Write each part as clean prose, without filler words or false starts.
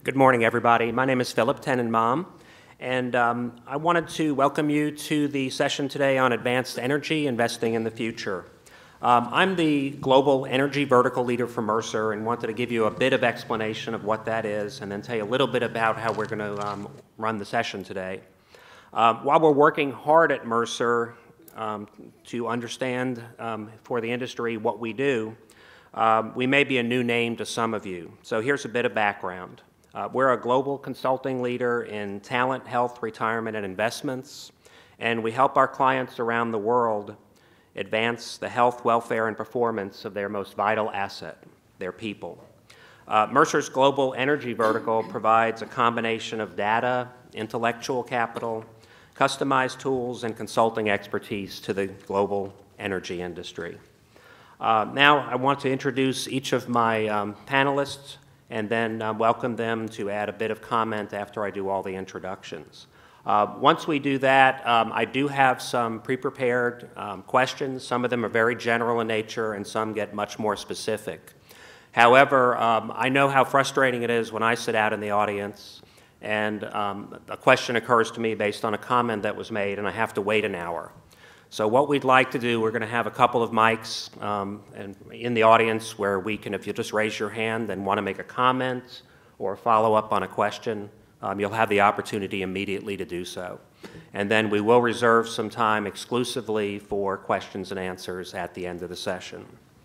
Good morning, everybody. My name is Philip Tenenbaum, and I wanted to welcome you to the session today on advanced energy investing in the future. I'm the global energy vertical leader for Mercer and wanted to give you a bit of explanation of what that is and then tell you a little bit about how we're going to run the session today. While we're working hard at Mercer to understand for the industry what we do, we may be a new name to some of you. So here's a bit of background. We're a global consulting leader in talent, health, retirement, and investments, and we help our clients around the world advance the health, welfare, and performance of their most vital asset, their people. Mercer's global energy vertical provides a combination of data, intellectual capital, customized tools, and consulting expertise to the global energy industry. Now I want to introduce each of my panelists and then welcome them to add a bit of comment after I do all the introductions. Once we do that, I do have some pre-prepared questions. Some of them are very general in nature and some get much more specific. However, I know how frustrating it is when I sit out in the audience and a question occurs to me based on a comment that was made and I have to wait an hour. So what we'd like to do, we're going to have a couple of mics and in the audience where we can, if you just raise your hand and want to make a comment or follow up on a question, you'll have the opportunity immediately to do so. And then we will reserve some time exclusively for questions and answers at the end of the session.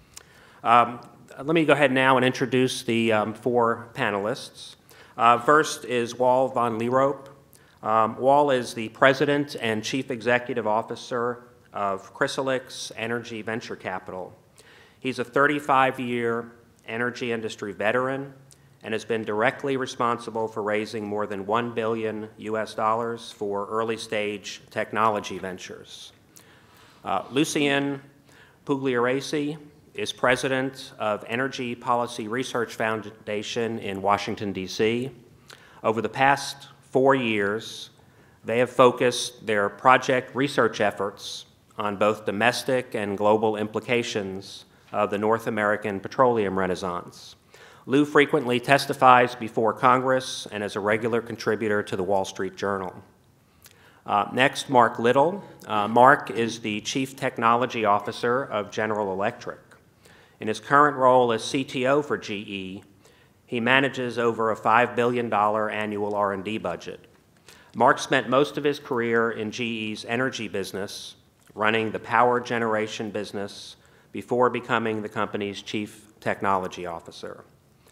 Let me go ahead now and introduce the four panelists. First is Wal van Lierop. Wal is the President and Chief Executive Officer of Chrysalix Energy Venture Capital. He's a 35-year energy industry veteran and has been directly responsible for raising more than $1 billion for early-stage technology ventures. Lucien Pugliaresi is President of Energy Policy Research Foundation in Washington, D.C. Over the past 4 years, they have focused their project research efforts on both domestic and global implications of the North American petroleum renaissance. Lou frequently testifies before Congress and is a regular contributor to the Wall Street Journal. Next, Mark Little. Mark is the Chief Technology Officer of General Electric. In his current role as CTO for GE, he manages over a $5 billion annual R&D budget. Mark spent most of his career in GE's energy business, running the power generation business before becoming the company's Chief Technology Officer.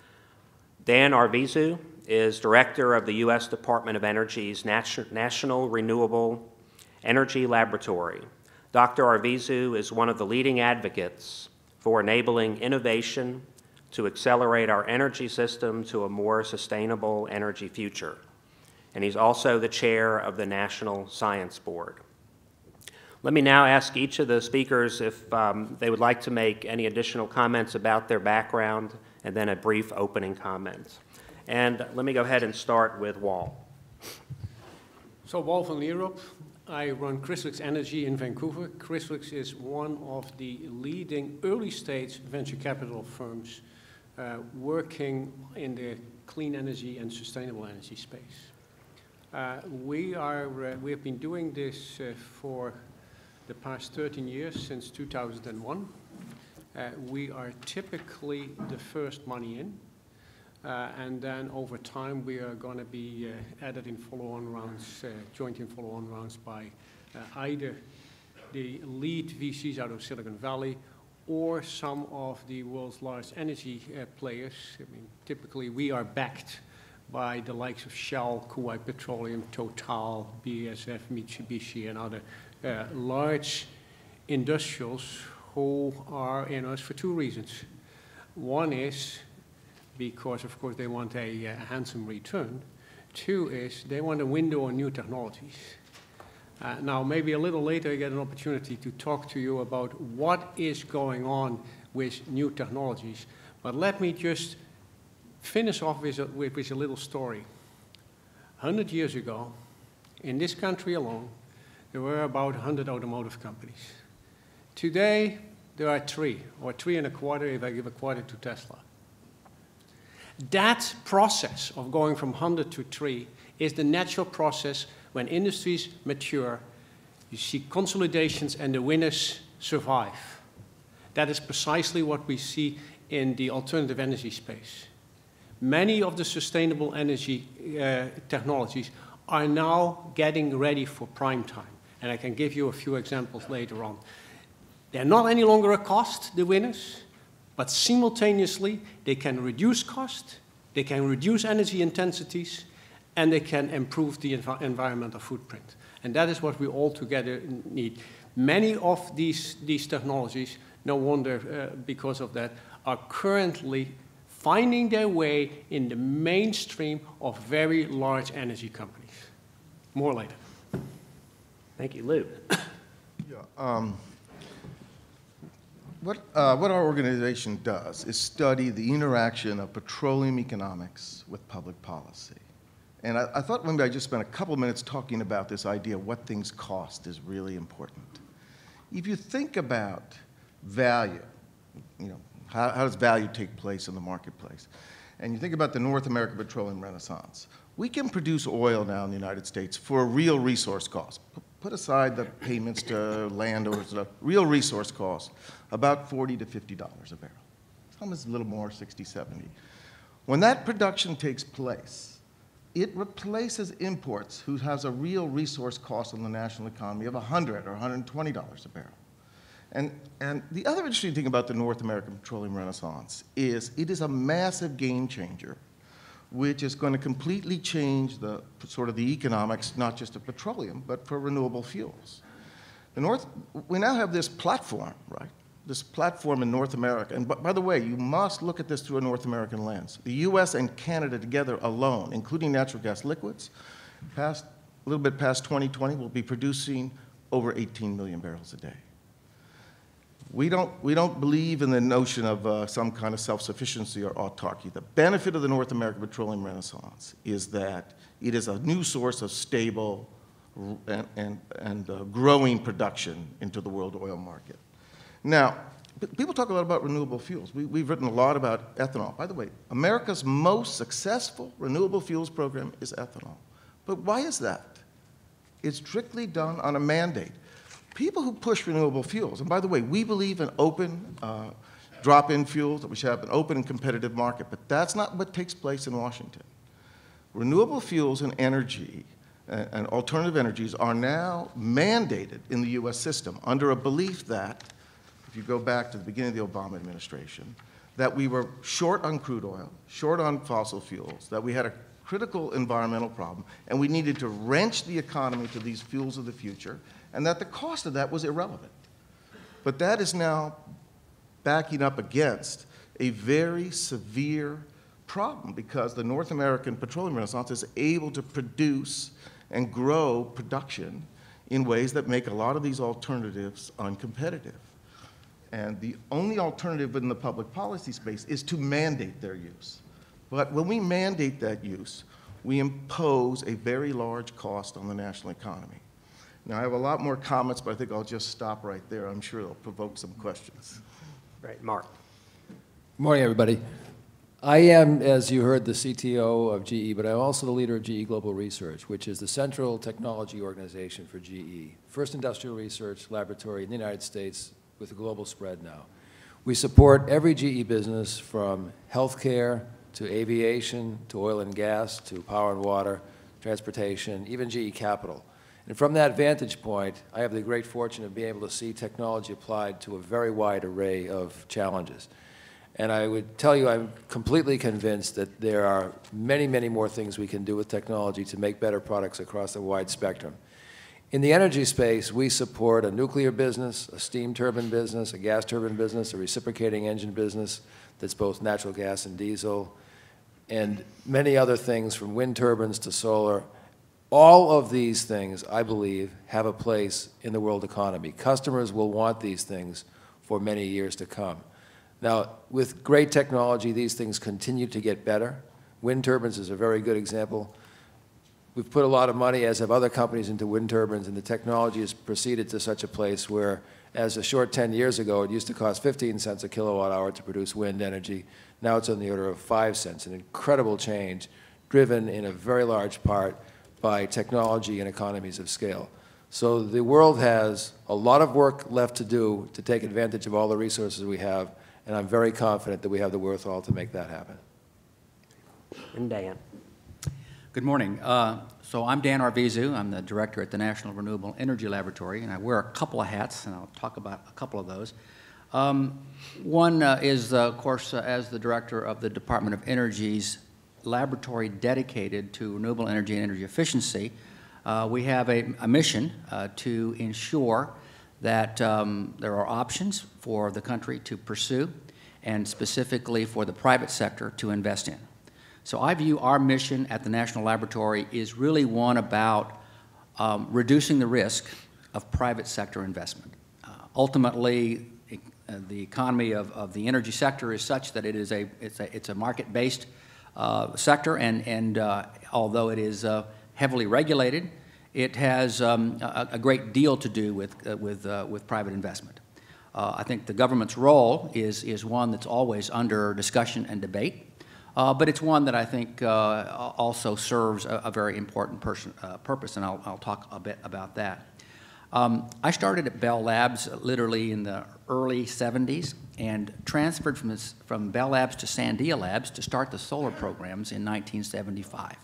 Dan Arvizu is Director of the U.S. Department of Energy's National Renewable Energy Laboratory. Dr. Arvizu is one of the leading advocates for enabling innovation to accelerate our energy system to a more sustainable energy future. And he's also the chair of the National Science Board. Let me now ask each of the speakers if they would like to make any additional comments about their background and then a brief opening comment. And let me go ahead and start with Wal. So Wal van Lierop, I run Chrysalix Energy in Vancouver. Chrysalix is one of the leading early-stage venture capital firms working in the clean energy and sustainable energy space. We have been doing this for the past 13 years, since 2001. We are typically the first money in, and then over time we are going to be added in follow-on rounds, joint in follow-on rounds by either the lead VCs out of Silicon Valley or some of the world's largest energy players. I mean, typically we are backed by the likes of Shell, Kuwait Petroleum, Total, BASF, Mitsubishi, and other large industrials who are in us for two reasons. One is because, of course, they want a handsome return. Two is they want a window on new technologies. Now, maybe a little later I get an opportunity to talk to you about what is going on with new technologies. But let me just finish off with a little story. 100 years ago, in this country alone, there were about 100 automotive companies. Today, there are 3, or 3 and a quarter if I give a quarter to Tesla. That process of going from 100 to 3 is the natural process when industries mature. You see consolidations and the winners survive. That is precisely what we see in the alternative energy space. Many of the sustainable energy technologies are now getting ready for prime time. And I can give you a few examples later on. They're not any longer a cost, the winners, but simultaneously they can reduce cost, they can reduce energy intensities, and they can improve the environmental footprint. And that is what we all together need. Many of these technologies, no wonder because of that, are currently finding their way in the mainstream of very large energy companies. More later. Thank you. Lou. Yeah, what our organization does is study the interaction of petroleum economics with public policy. And I thought maybe I'd just spend a couple of minutes talking about this idea of what things cost is really important. If you think about value, you know, how does value take place in the marketplace? And you think about the North American petroleum renaissance. We can produce oil now in the United States for a real resource cost. Put aside the payments to landowners, the real resource cost, about $40 to $50 a barrel. Sometimes a little more, 60, 70. When that production takes place, it replaces imports who has a real resource cost on the national economy of $100 or $120 a barrel. And the other interesting thing about the North American petroleum renaissance is it is a massive game changer, which is going to completely change the sort of the economics, not just of petroleum, but for renewable fuels. We now have this platform, right? This platform in North America. And by the way, you must look at this through a North American lens. The US and Canada together alone, including natural gas liquids, a little bit past 2020, will be producing over 18 million barrels a day. We don't believe in the notion of some kind of self-sufficiency or autarky. The benefit of the North American petroleum renaissance is that it is a new source of stable and growing production into the world oil market. Now, people talk a lot about renewable fuels. We've written a lot about ethanol. By the way, America's most successful renewable fuels program is ethanol. But why is that? It's strictly done on a mandate. People who push renewable fuels, and by the way, we believe in open drop-in fuels, that we should have an open and competitive market, but that's not what takes place in Washington. Renewable fuels and energy and alternative energies are now mandated in the US system under a belief that, if you go back to the beginning of the Obama administration, that we were short on crude oil, short on fossil fuels, that we had a critical environmental problem, and we needed to wrench the economy to these fuels of the future, and that the cost of that was irrelevant. But that is now backing up against a very severe problem because the North American petroleum renaissance is able to produce and grow production in ways that make a lot of these alternatives uncompetitive. And the only alternative in the public policy space is to mandate their use. But when we mandate that use, we impose a very large cost on the national economy. Now, I have a lot more comments, but I think I'll just stop right there. I'm sure it'll provoke some questions. Right, Mark. Good morning, everybody. I am, as you heard, the CTO of GE, but I'm also the leader of GE Global Research, which is the central technology organization for GE. First industrial research laboratory in the United States with a global spread now. We support every GE business from healthcare to aviation to oil and gas to power and water, transportation, even GE Capital. And from that vantage point, I have the great fortune of being able to see technology applied to a very wide array of challenges. And I would tell you I'm completely convinced that there are many, many more things we can do with technology to make better products across a wide spectrum. In the energy space, we support a nuclear business, a steam turbine business, a gas turbine business, a reciprocating engine business that's both natural gas and diesel, and many other things from wind turbines to solar. All of these things, I believe, have a place in the world economy. Customers will want these things for many years to come. Now, with great technology, these things continue to get better. Wind turbines is a very good example. We've put a lot of money, as have other companies, into wind turbines, and the technology has proceeded to such a place where As a short 10 years ago, it used to cost 15 cents a kilowatt hour to produce wind energy. Now it's on the order of 5 cents, an incredible change driven in a very large part by technology and economies of scale. So the world has a lot of work left to do to take advantage of all the resources we have, and I'm very confident that we have the wherewithal to make that happen. And Dan. Good morning. So I'm Dan Arvizu. I'm the director at the National Renewable Energy Laboratory, and I wear a couple of hats, and I'll talk about a couple of those. One is, of course, as the director of the Department of Energy's laboratory dedicated to renewable energy and energy efficiency. We have a mission to ensure that there are options for the country to pursue, and specifically for the private sector to invest in. So I view our mission at the National Laboratory is really one about reducing the risk of private sector investment. Ultimately, the economy of the energy sector is such that it's a market-based sector, and although it is heavily regulated, it has a great deal to do with private investment. I think the government's role is one that's always under discussion and debate. But it's one that I think also serves a very important purpose, and I'll talk a bit about that. I started at Bell Labs literally in the early 70s and transferred from Bell Labs to Sandia Labs to start the solar programs in 1975.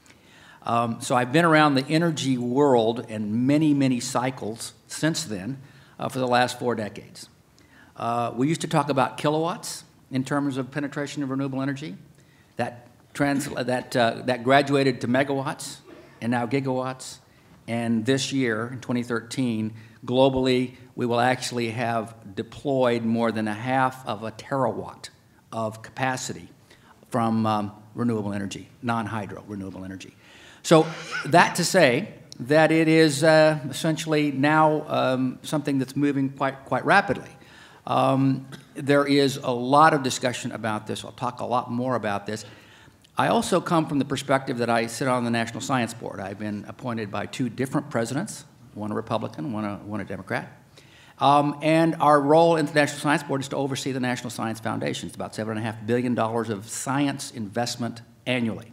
So I've been around the energy world in many, many cycles since then for the last 4 decades. We used to talk about kilowatts in terms of penetration of renewable energy. That graduated to megawatts and now gigawatts. And this year, in 2013, globally, we will actually have deployed more than 1/2 of a terawatt of capacity from renewable energy, non-hydro renewable energy. So that to say that it is essentially now something that's moving quite rapidly. There is a lot of discussion about this. I'll talk a lot more about this. I also come from the perspective that I sit on the National Science Board. I've been appointed by 2 different presidents, one a Republican, one a Democrat. And our role in the National Science Board is to oversee the National Science Foundation. It's about $7.5 billion of science investment annually.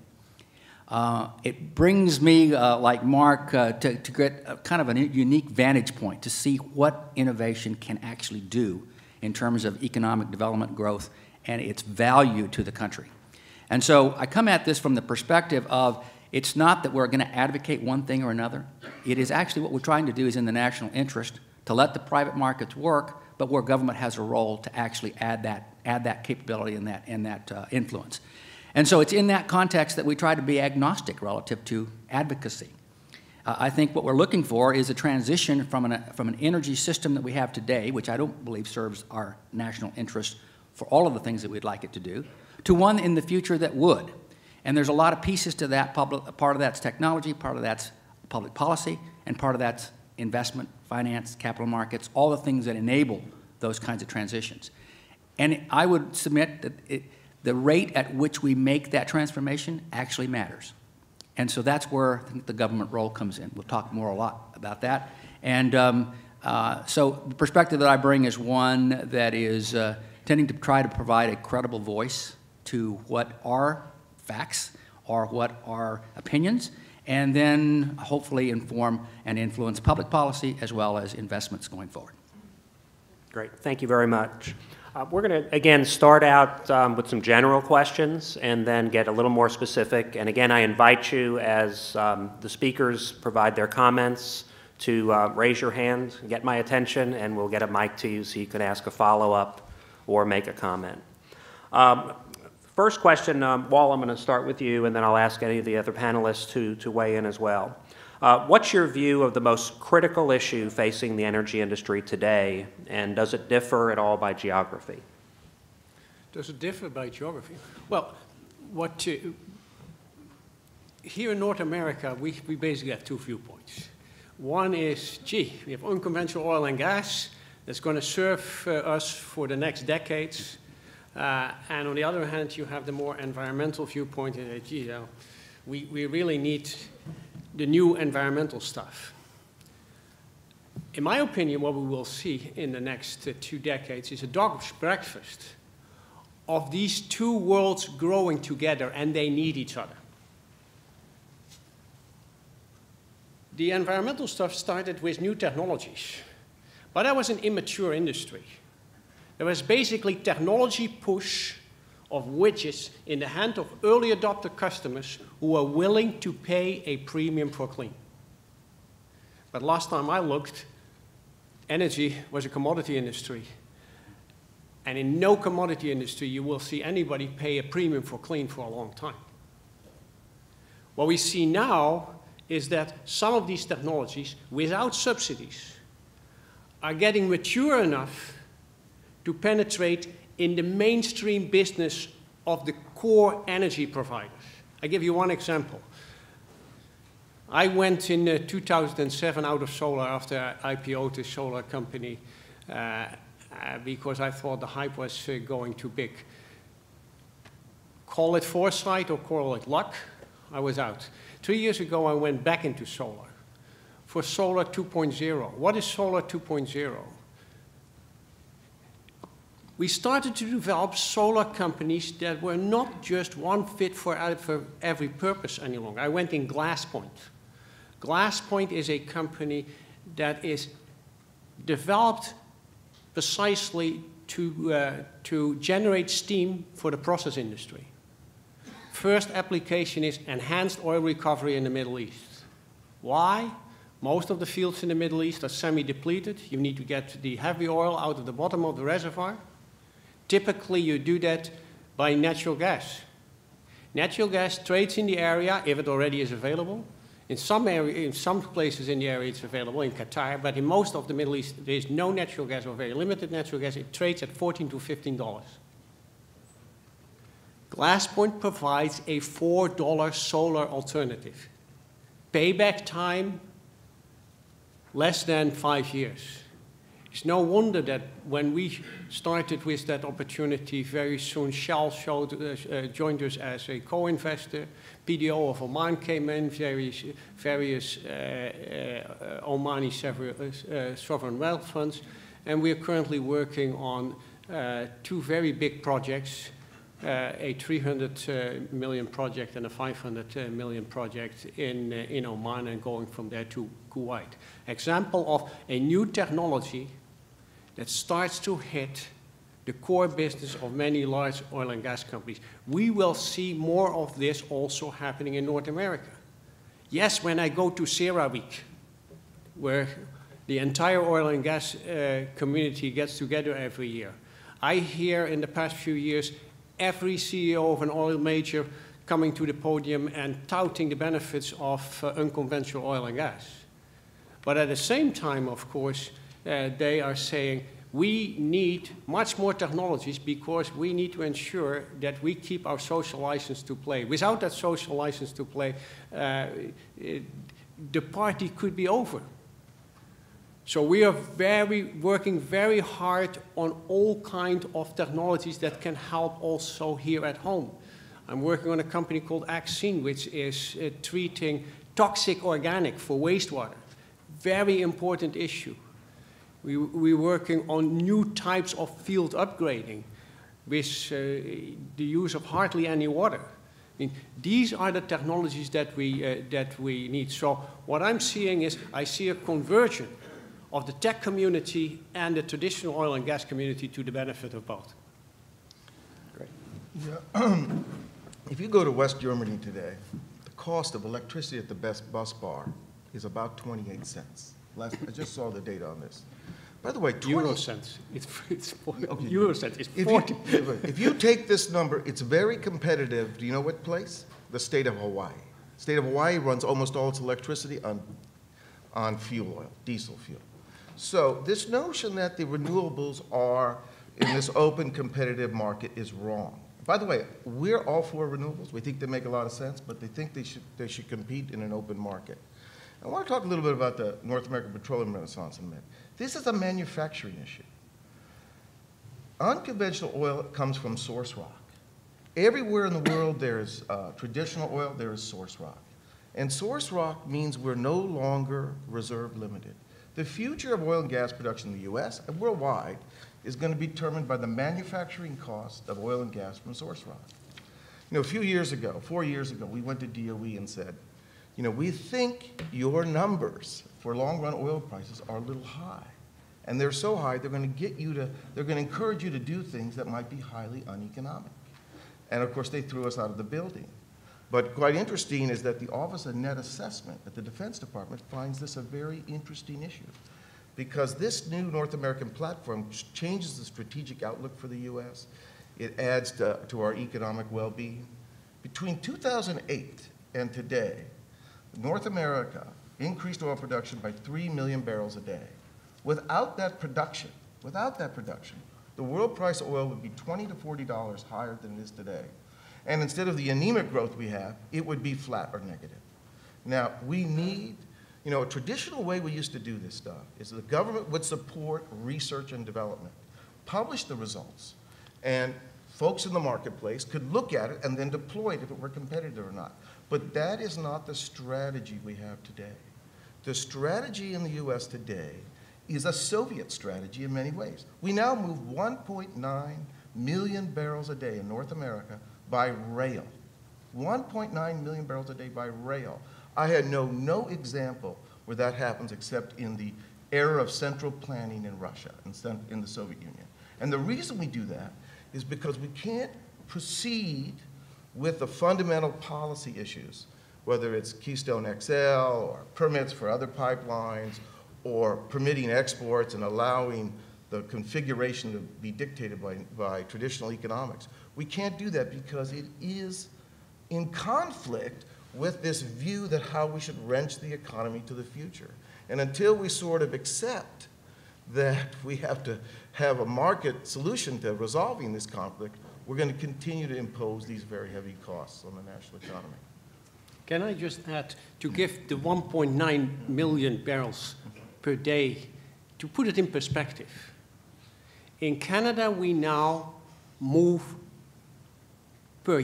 It brings me, like Mark, to get kind of a unique vantage point to see what innovation can actually do in terms of economic development growth and its value to the country. And so I come at this from the perspective of it's not that we're going to advocate one thing or another. It is actually what we're trying to do is in the national interest to let the private markets work, but where government has a role to actually add that capability and that influence. And so it's in that context that we try to be agnostic relative to advocacy. I think what we're looking for is a transition from an energy system that we have today, which I don't believe serves our national interest for all of the things that we'd like it to do, to one in the future that would. And there's a lot of pieces to that. Part of that's technology, part of that's public policy, and part of that's investment, finance, capital markets, all the things that enable those kinds of transitions. And I would submit that the rate at which we make that transformation actually matters. And so that's where I think the government role comes in. We'll talk a lot about that. And so the perspective that I bring is one that is tending to try to provide a credible voice to what are facts or what are opinions, and then hopefully inform and influence public policy as well as investments going forward. Great. Thank you very much. We're going to, again, start out with some general questions and then get a little more specific. And again, I invite you, as the speakers provide their comments, to raise your hand, get my attention, and we'll get a mic to you so you can ask a follow-up or make a comment. First question, Wal, I'm going to start with you, and then I'll ask any of the other panelists to weigh in as well. What's your view of the most critical issue facing the energy industry today, and does it differ at all by geography? Does it differ by geography? Well, here in North America, we basically have 2 viewpoints. One is, we have unconventional oil and gas that's going to serve us for the next decades. And on the other hand, you have the more environmental viewpoint. We really need the new environmental stuff. In my opinion, what we will see in the next 2 decades is a dog's breakfast of these two worlds growing together, and they need each other. The environmental stuff started with new technologies, but that was an immature industry. There was basically technology push of widgets in the hand of early adopter customers who were willing to pay a premium for clean. But last time I looked, energy was a commodity industry. And in no commodity industry you will see anybody pay a premium for clean for a long time. What we see now is that some of these technologies, without subsidies, are getting mature enough to penetrate in the mainstream business of the core energy providers. I give you one example. I went in 2007 out of solar after I IPO'd the solar company because I thought the hype was going too big. Call it foresight or call it luck, I was out. 3 years ago, I went back into solar for Solar 2.0. What is Solar 2.0? We started to develop solar companies that were not just one fit for every purpose any longer. I went in GlassPoint. GlassPoint is a company that is developed precisely to generate steam for the process industry. First application is enhanced oil recovery in the Middle East. Why? Most of the fields in the Middle East are semi-depleted. You need to get the heavy oil out of the bottom of the reservoir. Typically, you do that by natural gas. Natural gas trades in the area if it already is available. In some places in the area it's available, in Qatar, but in most of the Middle East there is no natural gas or very limited natural gas. It trades at $14 to $15. GlassPoint provides a $4 solar alternative. Payback time, less than 5 years. It's no wonder that when we started with that opportunity, very soon Shell joined us as a co-investor. PDO of Oman came in, various Omani sovereign wealth funds, and we are currently working on 2 very big projects, a 300 million project and a 500 million project in Oman, and going from there to Kuwait. Example of a new technology that starts to hit the core business of many large oil and gas companies. We will see more of this also happening in North America. Yes, when I go to CERAWeek, where the entire oil and gas community gets together every year, I hear in the past few years every CEO of an oil major coming to the podium and touting the benefits of unconventional oil and gas. But at the same time, of course, they are saying we need much more technologies because we need to ensure that we keep our social license to play. Without that social license to play, the party could be over. So we are working very hard on all kinds of technologies that can help also here at home. I'm working on a company called Axine, which is treating toxic organic for wastewater. Very important issue. We're working on new types of field upgrading with the use of hardly any water. I mean, these are the technologies that we need. So what I'm seeing is I see a conversion of the tech community and the traditional oil and gas community to the benefit of both. Great. Yeah. If you go to West Germany today, the cost of electricity at the best bus bar is about 28 cents. I just saw the data on this. By the way, Euro cents. It's okay. Euro cents. It's 40. If you take this number, it's very competitive. Do you know what place? The state of Hawaii. The state of Hawaii runs almost all its electricity on fuel oil, diesel fuel. So this notion that the renewables are in this open competitive market is wrong. By the way, we're all for renewables. We think they make a lot of sense, but they think they should compete in an open market. I want to talk a little bit about the North American petroleum renaissance in a minute. This is a manufacturing issue. Unconventional oil comes from source rock. Everywhere in the world there's traditional oil, there is source rock. And source rock means we're no longer reserve limited. The future of oil and gas production in the U.S. and worldwide is going to be determined by the manufacturing cost of oil and gas from source rock. You know, a few years ago, 4 years ago, we went to DOE and said, you know, we think your numbers for long-run oil prices are a little high. And they're so high, they're going to encourage you to do things that might be highly uneconomic. And of course, they threw us out of the building. But quite interesting is that the Office of Net Assessment at the Defense Department finds this a very interesting issue, because this new North American platform changes the strategic outlook for the U.S. It adds to our economic well-being. Between 2008 and today, North America increased oil production by 3 million barrels a day. Without that production, the world price of oil would be $20 to $40 higher than it is today. And instead of the anemic growth we have, it would be flat or negative. Now, we need, you know, a traditional way we used to do this stuff is the government would support research and development, publish the results, and folks in the marketplace could look at it and then deploy it if it were competitive or not. But that is not the strategy we have today. The strategy in the U.S. today is a Soviet strategy in many ways. We now move 1.9 million barrels a day in North America by rail. 1.9 million barrels a day by rail. I had no example where that happens except in the era of central planning in Russia, in the Soviet Union. And the reason we do that is because we can't proceed with the fundamental policy issues, whether it's Keystone XL or permits for other pipelines or permitting exports and allowing the configuration to be dictated by traditional economics. We can't do that because it is in conflict with this view that how we should wrench the economy to the future. And until we sort of accept that we have to have a market solution to resolving this conflict, we're going to continue to impose these very heavy costs on the national economy. Can I just add, to give the 1.9 million barrels per day, to put it in perspective, in Canada we now move per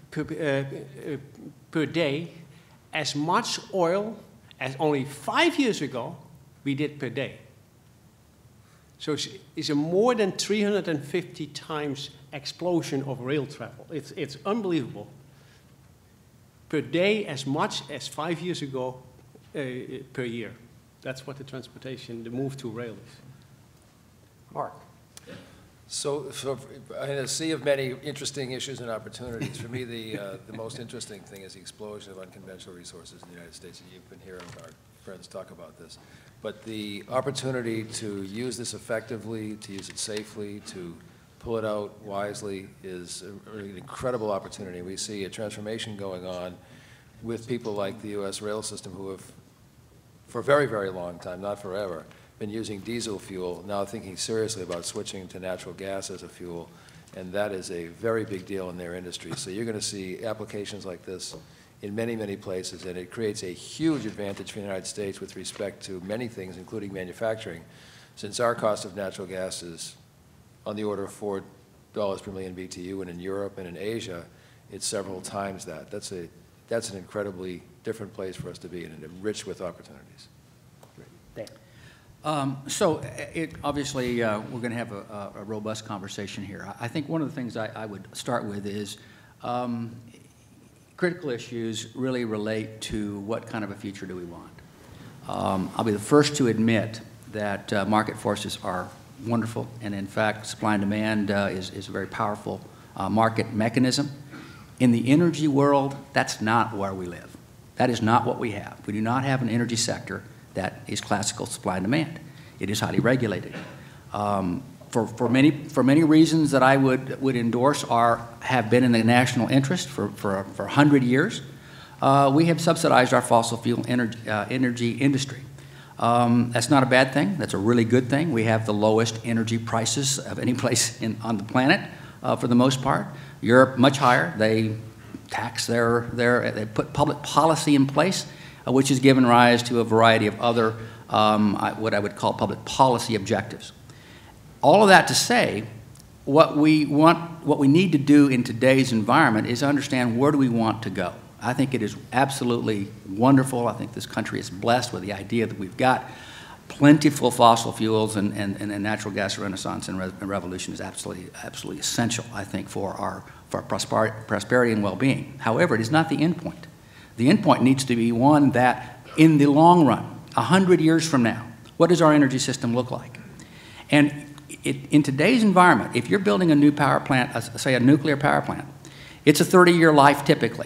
day as much oil as only 5 years ago we did per day. So it's a more than 350 times explosion of rail travel. It's unbelievable. Per day as much as 5 years ago per year. That's what the transportation, the move to rail is. Mark. So in a sea of many interesting issues and opportunities, for me the most interesting thing is the explosion of unconventional resources in the United States, and you've been hearing our friends talk about this. But the opportunity to use this effectively, to use it safely, to pull it out wisely is an incredible opportunity. We see a transformation going on with people like the U.S. rail system who have, for a very, very long time, not forever, been using diesel fuel, now thinking seriously about switching to natural gas as a fuel, and that is a very big deal in their industry. So you're going to see applications like this in many, many places, and it creates a huge advantage for the United States with respect to many things, including manufacturing, since our cost of natural gas is on the order of $4 per million BTU, and in Europe and in Asia, it's several times that. That's an incredibly different place for us to be, and rich with opportunities. So obviously, we're going to have a robust conversation here. I think one of the things I would start with is critical issues really relate to what kind of a future do we want. I'll be the first to admit that market forces are wonderful, and in fact, supply and demand is a very powerful market mechanism. In the energy world, that's not where we live. That is not what we have. We do not have an energy sector that is classical supply and demand. It is highly regulated. For many reasons that I would endorse have been in the national interest for 100 years, we have subsidized our fossil fuel energy industry. That's not a bad thing. That's a really good thing. We have the lowest energy prices of any place on the planet for the most part. Europe, much higher. They tax they put public policy in place, which has given rise to a variety of other, what I would call public policy objectives. All of that to say, what we need to do in today's environment is understand where do we want to go. I think it is absolutely wonderful. I think this country is blessed with the idea that we've got plentiful fossil fuels and natural gas renaissance and revolution is absolutely essential, I think, for our prosperity and well-being. However, it is not the end point. The end point needs to be one that, in the long run, 100 years from now, what does our energy system look like? And in today's environment, if you're building a new power plant, say a nuclear power plant, it's a 30-year life typically.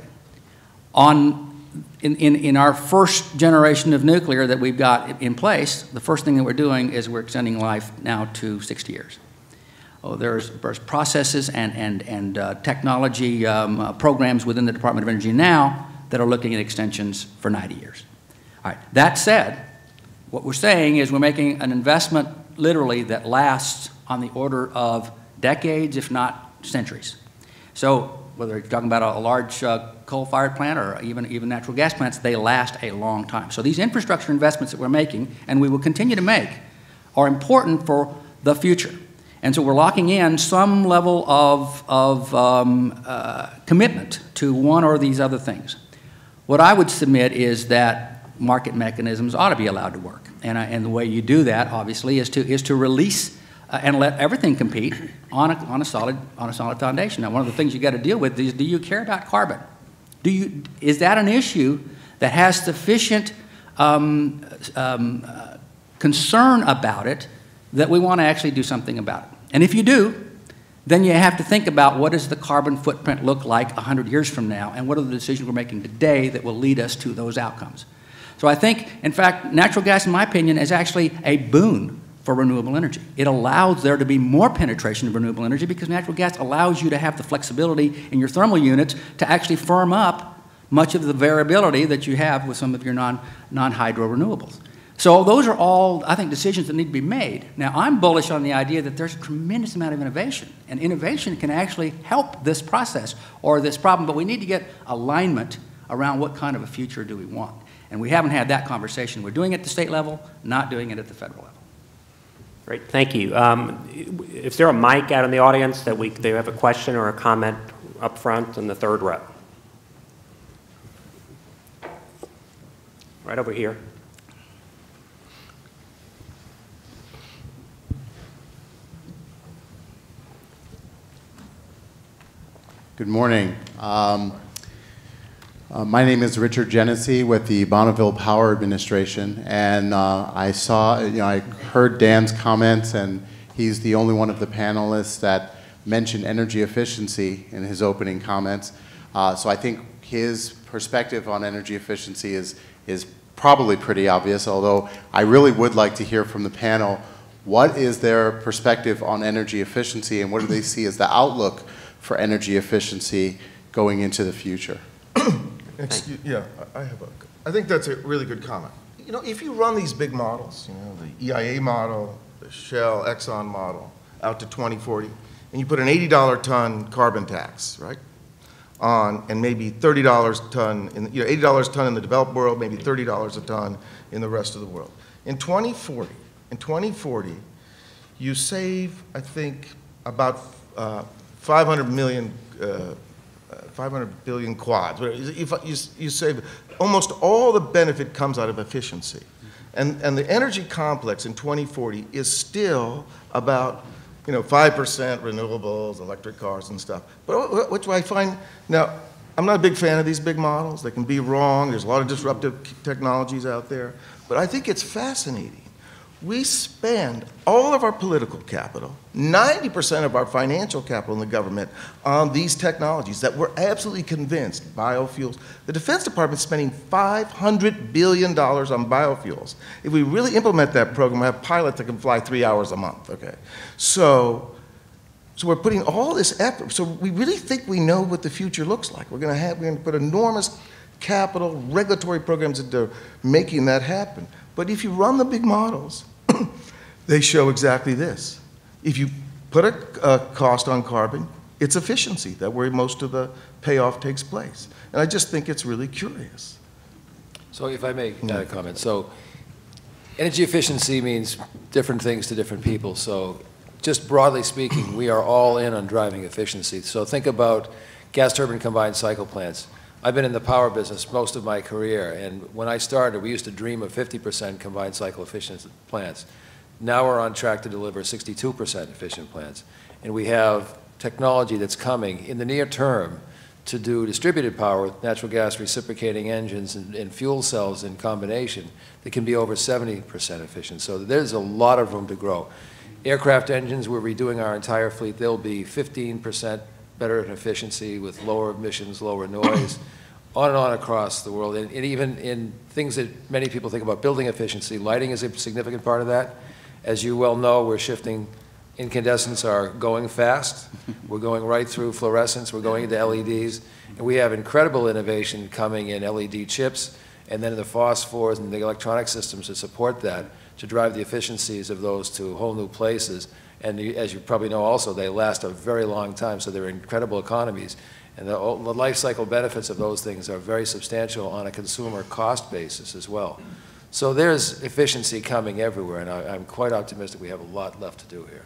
In our first generation of nuclear that we've got in place, the first thing that we're doing is we're extending life now to 60 years. There's processes and technology programs within the Department of Energy now that are looking at extensions for 90 years. All right. That said, what we're saying is we're making an investment literally that lasts on the order of decades, if not centuries. So whether you're talking about a large coal-fired plant or even natural gas plants, they last a long time. So these infrastructure investments that we're making, and we will continue to make, are important for the future. And so we're locking in some level of commitment to one or these other things. What I would submit is that market mechanisms ought to be allowed to work. And the way you do that, obviously, is to release and let everything compete on a solid foundation. Now, one of the things you got to deal with is, do you care about carbon? Is that an issue that has sufficient concern about it that we want to actually do something about it? And if you do, then you have to think about what does the carbon footprint look like 100 years from now, and what are the decisions we're making today that will lead us to those outcomes. So I think, in fact, natural gas, in my opinion, is actually a boon for renewable energy. It allows there to be more penetration of renewable energy because natural gas allows you to have the flexibility in your thermal units to actually firm up much of the variability that you have with some of your non-hydro renewables. So those are all, I think, decisions that need to be made. Now, I'm bullish on the idea that there's a tremendous amount of innovation, and innovation can actually help this process or this problem, but we need to get alignment around what kind of a future do we want. And we haven't had that conversation. We're doing it at the state level, not doing it at the federal level. Great, thank you. Is there a mic out in the audience that they have a question or a comment up front in the third row? Right over here. Good morning. My name is Richard Genesee with the Bonneville Power Administration, and I heard Dan's comments, and he's the only one of the panelists that mentioned energy efficiency in his opening comments. So I think his perspective on energy efficiency is probably pretty obvious, although I really would like to hear from the panel, what is their perspective on energy efficiency, and what do they see as the outlook for energy efficiency going into the future? I think that's a really good comment. You know, if you run these big models, you know, the EIA model, the Shell, Exxon model, out to 2040, and you put an $80 ton carbon tax, right, on, and maybe $30 a ton, $80 a ton in the developed world, maybe $30 a ton in the rest of the world. In 2040, you save, I think, about 500 billion quads. If you save, almost all the benefit comes out of efficiency. And the energy complex in 2040 is still about 5% renewables, electric cars and stuff. But what I find, now, I'm not a big fan of these big models. They can be wrong. There's a lot of disruptive technologies out there. But I think it's fascinating. We spend all of our political capital, 90% of our financial capital in the government on these technologies that we're absolutely convinced, biofuels. The Defense Department is spending $500 billion on biofuels. If we really implement that program, we have pilots that can fly 3 hours a month, okay? So we're putting all this effort. So we really think we know what the future looks like. We're going to put enormous capital, regulatory programs into making that happen. But if you run the big models, they show exactly this. If you put a cost on carbon, it's efficiency. That's where most of the payoff takes place. And I just think it's really curious. So if I may comment. So energy efficiency means different things to different people. So just broadly speaking, we are all in on driving efficiency. So think about gas turbine combined cycle plants. I've been in the power business most of my career, and when I started, we used to dream of 50% combined cycle efficient plants. Now we're on track to deliver 62% efficient plants. And we have technology that's coming in the near term to do distributed power with natural gas reciprocating engines and fuel cells in combination that can be over 70% efficient. So there's a lot of room to grow. Aircraft engines, we're redoing our entire fleet. They'll be 15% better in efficiency with lower emissions, lower noise, on and on across the world. And even in things that many people think about building efficiency, lighting is a significant part of that. As you well know, we're shifting. Incandescents are going fast. We're going right through fluorescence. We're going into LEDs. And we have incredible innovation coming in LED chips and then in the phosphors and the electronic systems that support that to drive the efficiencies of those to whole new places. And as you probably know also, they last a very long time, so they're incredible economies. And the life cycle benefits of those things are very substantial on a consumer cost basis as well. So there's efficiency coming everywhere, and I'm quite optimistic we have a lot left to do here.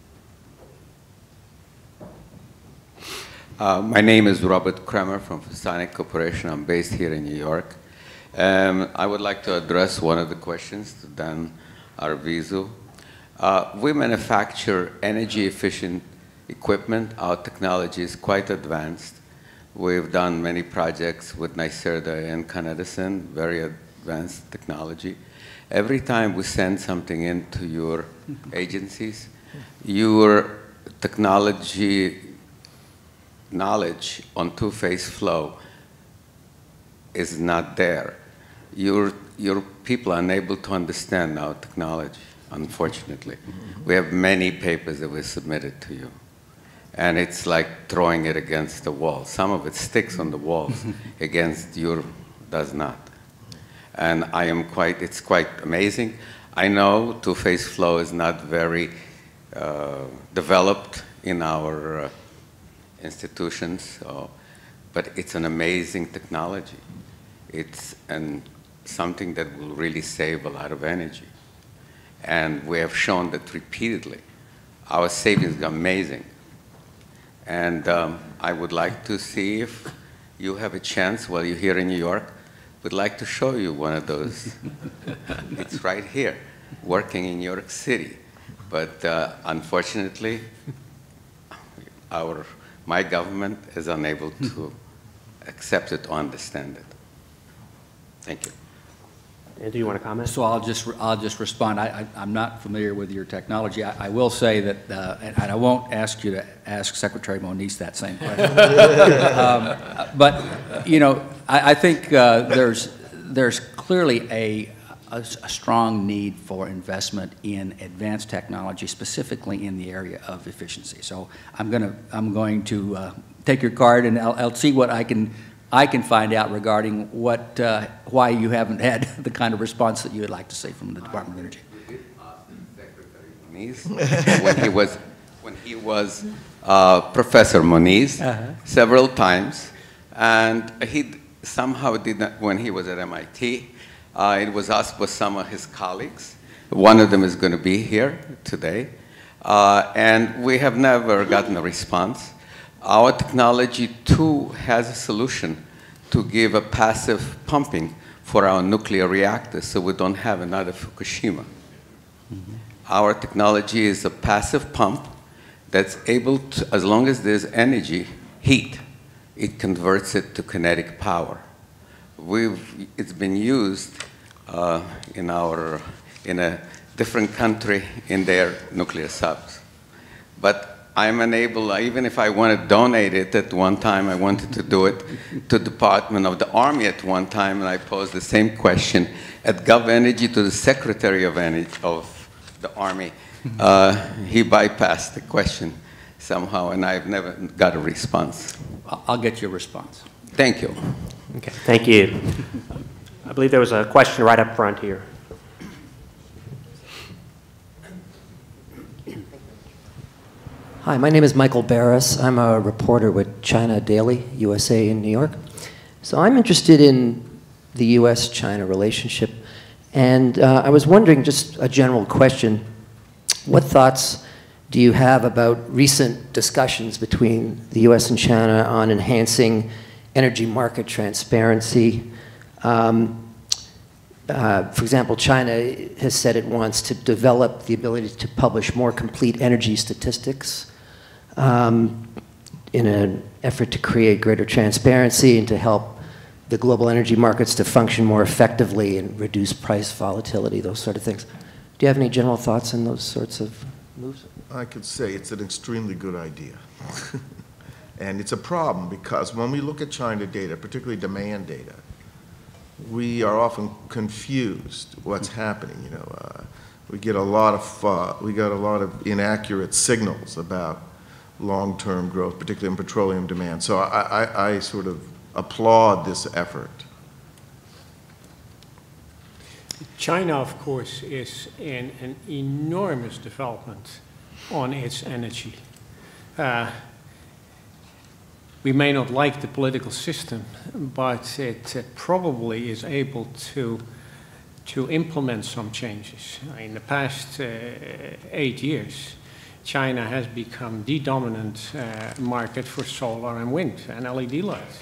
My name is Robert Kramer from Fasanic Corporation. I'm based here in New York. I would like to address one of the questions to Dan Arvizu. We manufacture energy-efficient equipment. Our technology is quite advanced. We've done many projects with NYSERDA and ConEdison, very advanced technology. Every time we send something into your agencies, your technology knowledge on two-phase flow is not there. Your people are unable to understand our technology, unfortunately. We have many papers that we submitted to you, and it's like throwing it against the wall. Some of it sticks on the walls, against your does not. And it's quite amazing. I know two-phase flow is not very developed in our institutions, but it's an amazing technology. It's something that will really save a lot of energy. And we have shown that repeatedly. Our savings are amazing. And I would like to see if you have a chance while you're here in New York. We'd like to show you one of those. It's right here, working in New York City. But unfortunately, my government is unable to accept it or understand it. Thank you. And do you want to comment? So I'll just respond. I'm not familiar with your technology. I will say that, and I won't ask you to ask Secretary Moniz that same question. But you know, I think there's clearly a strong need for investment in advanced technology, specifically in the area of efficiency. So I'm going to take your card, and I'll see what I can find out regarding why you haven't had the kind of response that you would like to see from the Department of Energy. We did ask Secretary Moniz when he was Professor Moniz several times, and he somehow did not, when he was at MIT. It was asked by some of his colleagues. One of them is going to be here today. And we have never gotten a response. Our technology, too, has a solution to give a passive pumping for our nuclear reactors so we don't have another Fukushima. Our technology is a passive pump that's able to, as long as there's energy, heat, it converts it to kinetic power. It's been used in a different country in their nuclear subs. But I'm unable, even if I want to donate it at one time, I wanted to do it to the Department of the Army at one time, and I posed the same question at GovEnergy to the Secretary of Energy of the Army. He bypassed the question somehow, and I've never got a response. I'll get you a response. Thank you. Okay, thank you. I believe there was a question right up front here. Hi, my name is Michael Barris. I'm a reporter with China Daily, USA in New York. So I'm interested in the US-China relationship, and I was wondering, just a general question, what thoughts do you have about recent discussions between the US and China on enhancing energy market transparency. For example, China has said it wants to develop the ability to publish more complete energy statistics in an effort to create greater transparency and to help the global energy markets to function more effectively and reduce price volatility, those sort of things. Do you have any general thoughts on those sorts of moves? I could say it's an extremely good idea. And it's a problem because when we look at China data, particularly demand data, we are often confused what's happening. You know, we got a lot of inaccurate signals about long-term growth, particularly in petroleum demand. So I sort of applaud this effort. China, of course, is in an enormous development on its energy. We may not like the political system, but it probably is able to implement some changes. In the past 8 years, China has become the dominant market for solar and wind and LED lights.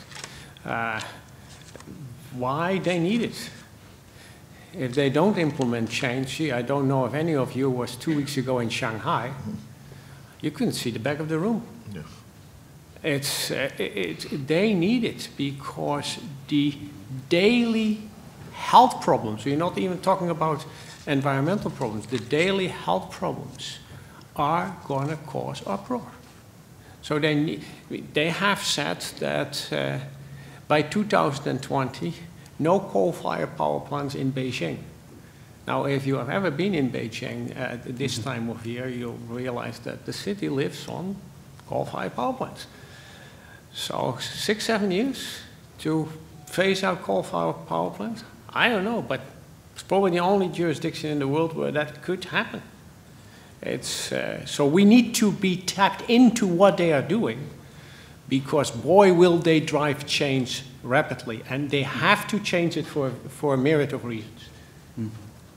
Why they need it? If they don't implement change, I don't know if any of you was 2 weeks ago in Shanghai, you couldn't see the back of the room. Yeah. They need it because the daily health problems, we're not even talking about environmental problems, the daily health problems are going to cause uproar. So they have said that by 2020, no coal-fired power plants in Beijing. Now, if you have ever been in Beijing at this time of year, you'll realize that the city lives on coal-fired power plants. So 6, 7 years to phase out coal-fired power plants? I don't know, but it's probably the only jurisdiction in the world where that could happen. So we need to be tapped into what they are doing, because boy, will they drive change rapidly, and they have to change it for a myriad of reasons. Mm-hmm.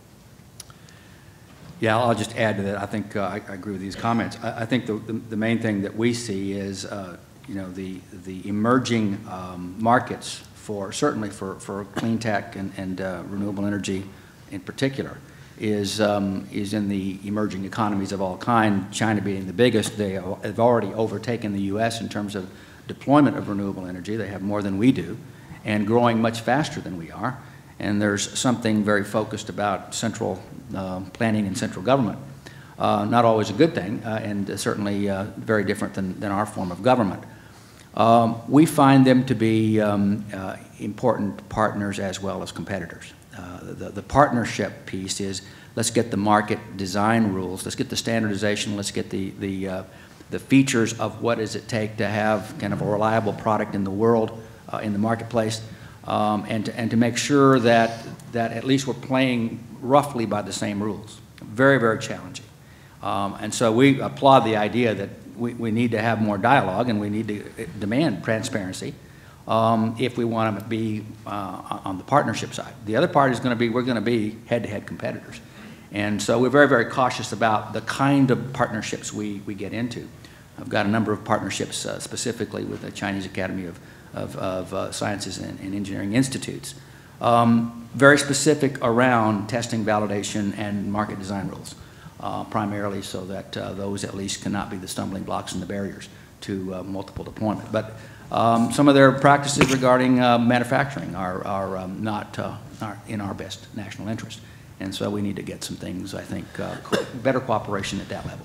Yeah, I'll just add to that. I think I agree with these comments. I think the main thing that we see is you know, the emerging markets certainly for clean tech and renewable energy in particular is in the emerging economies of all kind. China being the biggest, they have already overtaken the U.S. in terms of deployment of renewable energy. They have more than we do, and growing much faster than we are. And there's something very focused about central planning and central government. Not always a good thing, and certainly very different than our form of government. We find them to be important partners as well as competitors. The partnership piece is, let's get the market design rules, let's get the standardization, let's get the features of what does it take to have kind of a reliable product in the world, in the marketplace, and to make sure that at least we're playing roughly by the same rules. Very, very challenging. And so we applaud the idea that we need to have more dialogue and we need to demand transparency if we want to be on the partnership side. The other part is going to be, we're going to be head-to-head competitors. And so we're very, very cautious about the kind of partnerships we get into. I've got a number of partnerships specifically with the Chinese Academy of Sciences and Engineering Institutes, very specific around testing, validation, and market design rules, primarily so that those at least cannot be the stumbling blocks and the barriers to multiple deployment. But some of their practices regarding manufacturing are not in our best national interest. And so we need to get some things, I think, better cooperation at that level.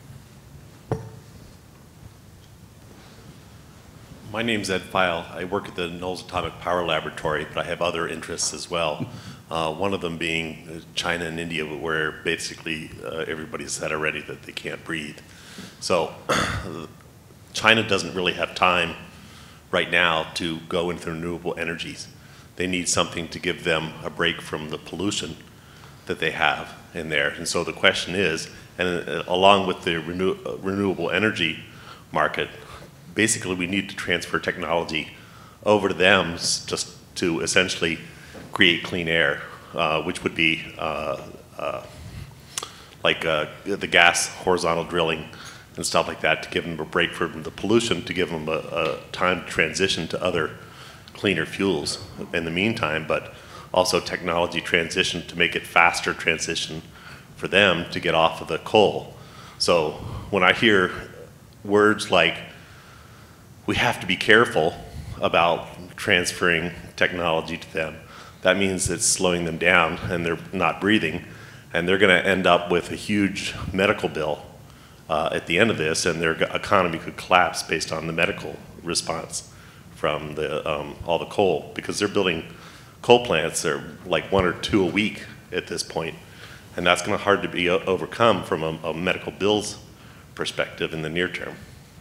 My name's Ed Feil. I work at the Knowles Atomic Power Laboratory, but I have other interests as well. One of them being China and India, where basically everybody's said already that they can't breathe. So China doesn't really have time right now to go into renewable energies. They need something to give them a break from the pollution that they have in there. And so the question is, and along with the renewable energy market, basically we need to transfer technology over to them just to essentially create clean air, which would be like the gas horizontal drilling and stuff like that, to give them a break from the pollution, to give them a time to transition to other cleaner fuels in the meantime, but also technology transition to make it faster transition for them to get off of the coal. So when I hear words like, we have to be careful about transferring technology to them, that means it's slowing them down and they're not breathing, and they're going to end up with a huge medical bill at the end of this, and their economy could collapse based on the medical response from all the coal, because they're building coal plants that are like 1 or 2 a week at this point, and that's going to hard to be overcome from a medical bills perspective in the near term.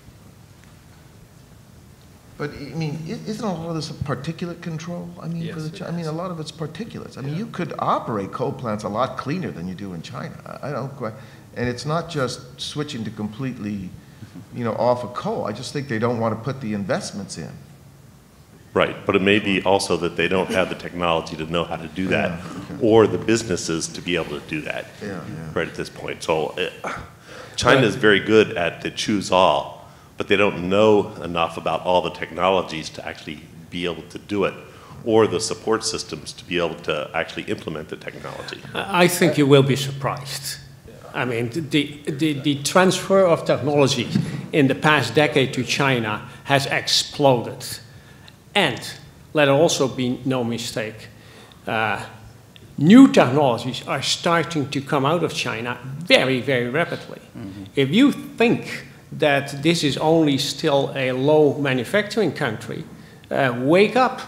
But, I mean, isn't a lot of this particulate control? I mean, Yes, I mean, a lot of it's particulates. I mean, you could operate coal plants a lot cleaner than you do in China. I don't quite, and it's not just switching to completely, you know, off of coal. I just think they don't want to put the investments in. Right, but it may be also that they don't have the technology to know how to do that, or the businesses to be able to do that right at this point. So China is very good at the choose all, but they don't know enough about all the technologies to actually be able to do it, or the support systems to be able to actually implement the technology. I think you will be surprised. I mean, the transfer of technology in the past decade to China has exploded. And let it also be no mistake, new technologies are starting to come out of China very, very rapidly. Mm-hmm. If you think that this is only still a low manufacturing country, wake up.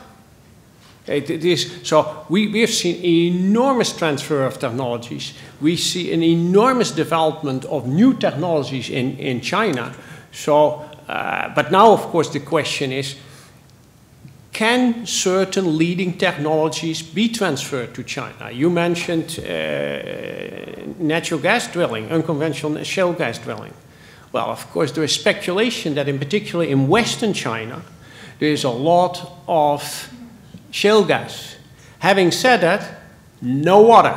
So we have seen enormous transfer of technologies. We see an enormous development of new technologies in China. So, but now, of course, the question is, can certain leading technologies be transferred to China? You mentioned natural gas drilling, unconventional shale gas drilling. Well, of course, there is speculation that in particular in Western China, there is a lot of shale gas. Having said that, no water.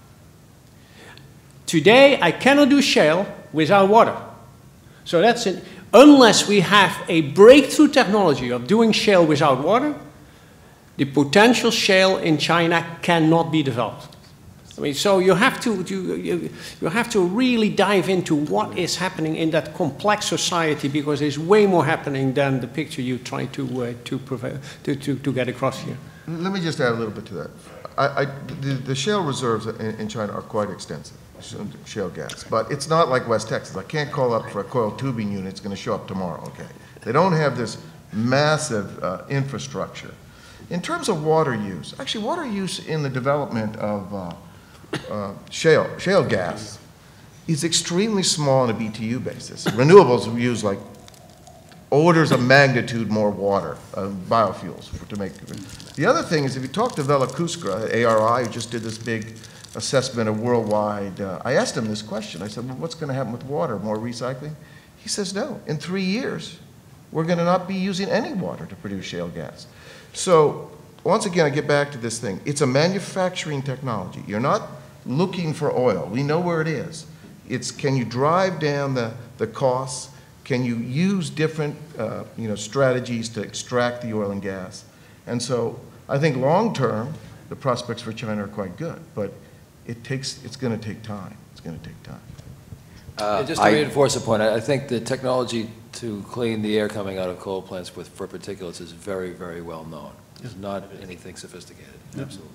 Today, I cannot do shale without water. So that's it. Unless we have a breakthrough technology of doing shale without water, the potential shale in China cannot be developed. I mean, so you have to really dive into what is happening in that complex society, because there's way more happening than the picture you try to get across here. Let me just add a little bit to that. The shale reserves in China are quite extensive, shale gas. But it's not like West Texas. I can't call up for a coiled tubing unit. It's going to show up tomorrow, okay? They don't have this massive infrastructure. In terms of water use, actually water use in the development of shale gas is extremely small on a BTU basis. Renewables use like orders of magnitude more water, biofuels to make. The other thing is, if you talk to Vela Kuskra, ARI, who just did this big assessment of worldwide, I asked him this question. I said, well, what's going to happen with water, more recycling? He says, no, in 3 years, we're going to not be using any water to produce shale gas. So once again, I get back to this thing. It's a manufacturing technology. You're not looking for oil. We know where it is. It's, can you drive down the costs? Can you use different strategies to extract the oil and gas? And so I think long term, the prospects for China are quite good, but it's going to take time. It's going to take time. Just to reinforce the point, I think the technology to clean the air coming out of coal plants for particulates is very, very well known. It's not anything sophisticated. Absolutely.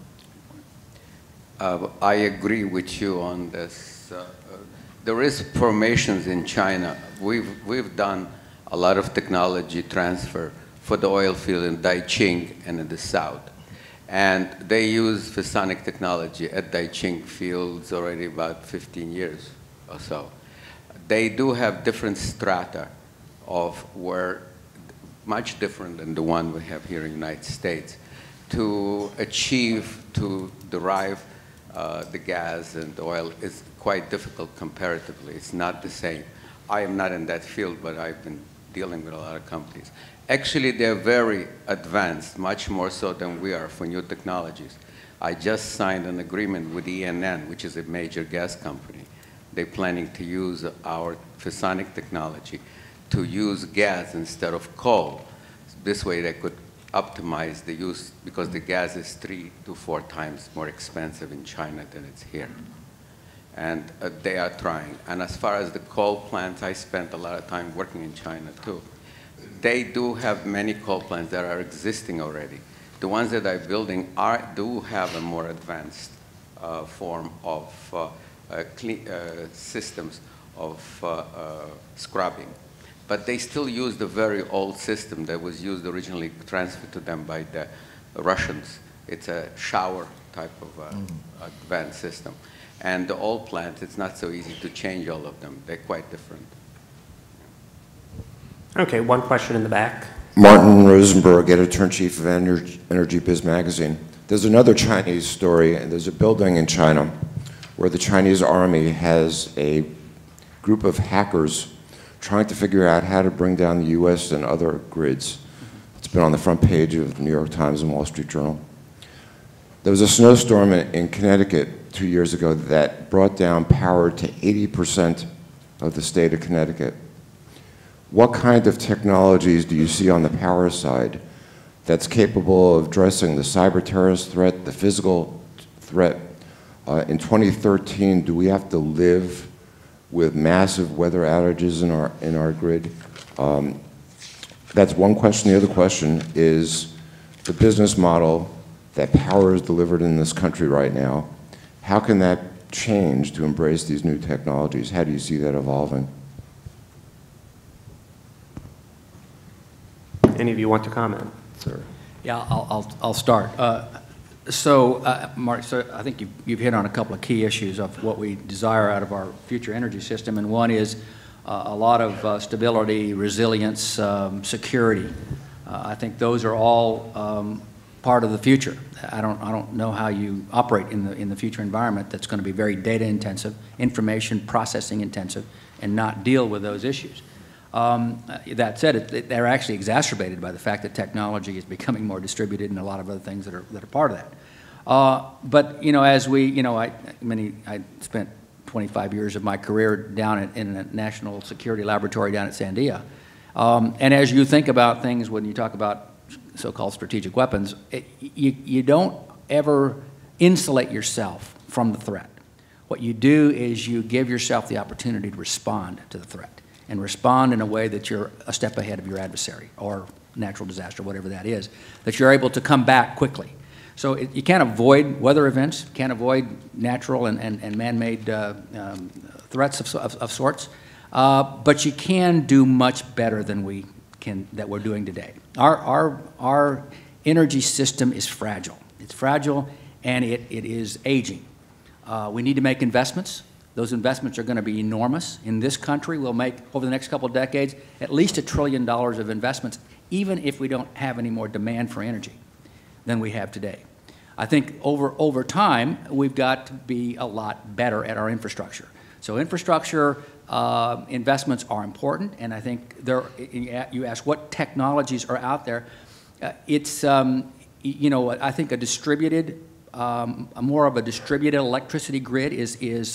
I agree with you on this. There is formations in China. We've done a lot of technology transfer for the oil field in Daiqing and in the south. And they use phasonic technology at Daiqing fields already about 15 years or so. They do have different strata of where, much different than the one we have here in the United States, to achieve, to derive the gas and the oil is quite difficult comparatively. It's not the same. I am not in that field, but I've been dealing with a lot of companies. Actually, they're very advanced, much more so than we are for new technologies. I just signed an agreement with ENN, which is a major gas company. They're planning to use our phasonic technology to use gas instead of coal. This way they could optimize the use, because the gas is 3 to 4 times more expensive in China than it's here. And they are trying. And as far as the coal plants, I spent a lot of time working in China too. They do have many coal plants that are existing already. The ones that are building do have a more advanced form of systems of scrubbing. But they still use the very old system that was used originally, transferred to them by the Russians. It's a shower type of advanced system. And the old plants, it's not so easy to change all of them. They're quite different. Okay, one question in the back. Martin Rosenberg, editor-in-chief of Energy Biz magazine. There's another Chinese story, and there's a building in China where the Chinese army has a group of hackers trying to figure out how to bring down the US and other grids. It's been on the front page of the New York Times and Wall Street Journal. There was a snowstorm in Connecticut 2 years ago that brought down power to 80% of the state of Connecticut. What kind of technologies do you see on the power side that's capable of addressing the cyber terrorist threat, the physical threat? In 2013, do we have to live with massive weather outages in our grid? That's one question. The other question is the business model that power is delivered in this country right now. How can that change to embrace these new technologies? How do you see that evolving? Any of you want to comment, sir? Yeah, I'll start. Mark, so I think you've hit on a couple of key issues of what we desire out of our future energy system, and one is a lot of stability, resilience, security. I think those are all part of the future. I don't know how you operate in the future environment that's going to be very data intensive, information processing intensive, and not deal with those issues. That said, they're actually exacerbated by the fact that technology is becoming more distributed and a lot of other things that are part of that. But as we, I spent 25 years of my career down in a national security laboratory down at Sandia. And as you think about things, when you talk about so-called strategic weapons, you don't ever insulate yourself from the threat. What you do is you give yourself the opportunity to respond to the threat, and respond in a way that you're a step ahead of your adversary or natural disaster, whatever that is, that you're able to come back quickly. So you can't avoid weather events, can't avoid natural and man-made threats of sorts, but you can do much better than that we're doing today. Our energy system is fragile. It's fragile, and it is aging. We need to make investments. Those investments are going to be enormous. In this country, we'll make, over the next couple of decades, at least $1 trillion of investments, even if we don't have any more demand for energy than we have today. I think over time, we've got to be a lot better at our infrastructure. So infrastructure investments are important, and I think you ask what technologies are out there. It's, I think a distributed more of a distributed electricity grid is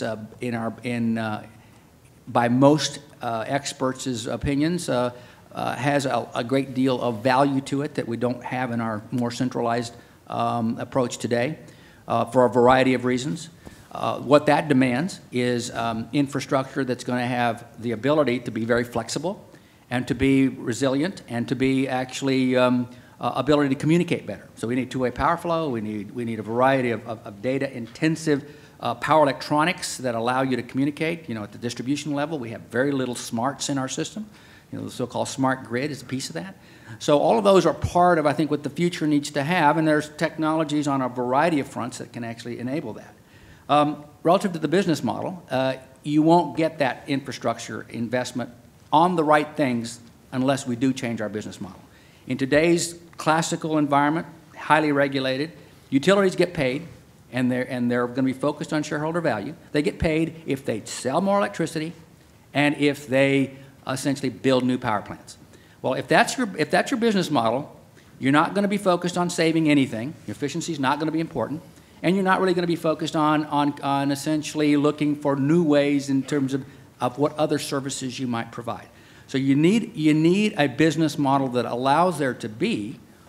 by most experts' opinions, has a great deal of value to it that we don't have in our more centralized approach today for a variety of reasons. What that demands is infrastructure that's going to have the ability to be very flexible and to be resilient and to be actually ability to communicate better. So we need two-way power flow. We need a variety of data-intensive power electronics that allow you to communicate. At the distribution level, we have very little smarts in our system. The so-called smart grid is a piece of that. So all of those are part of, I think, what the future needs to have, and there's technologies on a variety of fronts that can actually enable that. Relative to the business model, you won't get that infrastructure investment on the right things unless we do change our business model. In today's classical environment, highly regulated, utilities get paid, and they're going to be focused on shareholder value. They get paid if they sell more electricity and if they essentially build new power plants. Well, if that's your business model, you're not going to be focused on saving anything. Your efficiency is not going to be important, and you're not really going to be focused on essentially looking for new ways in terms of what other services you might provide. So you need a business model that allows there to be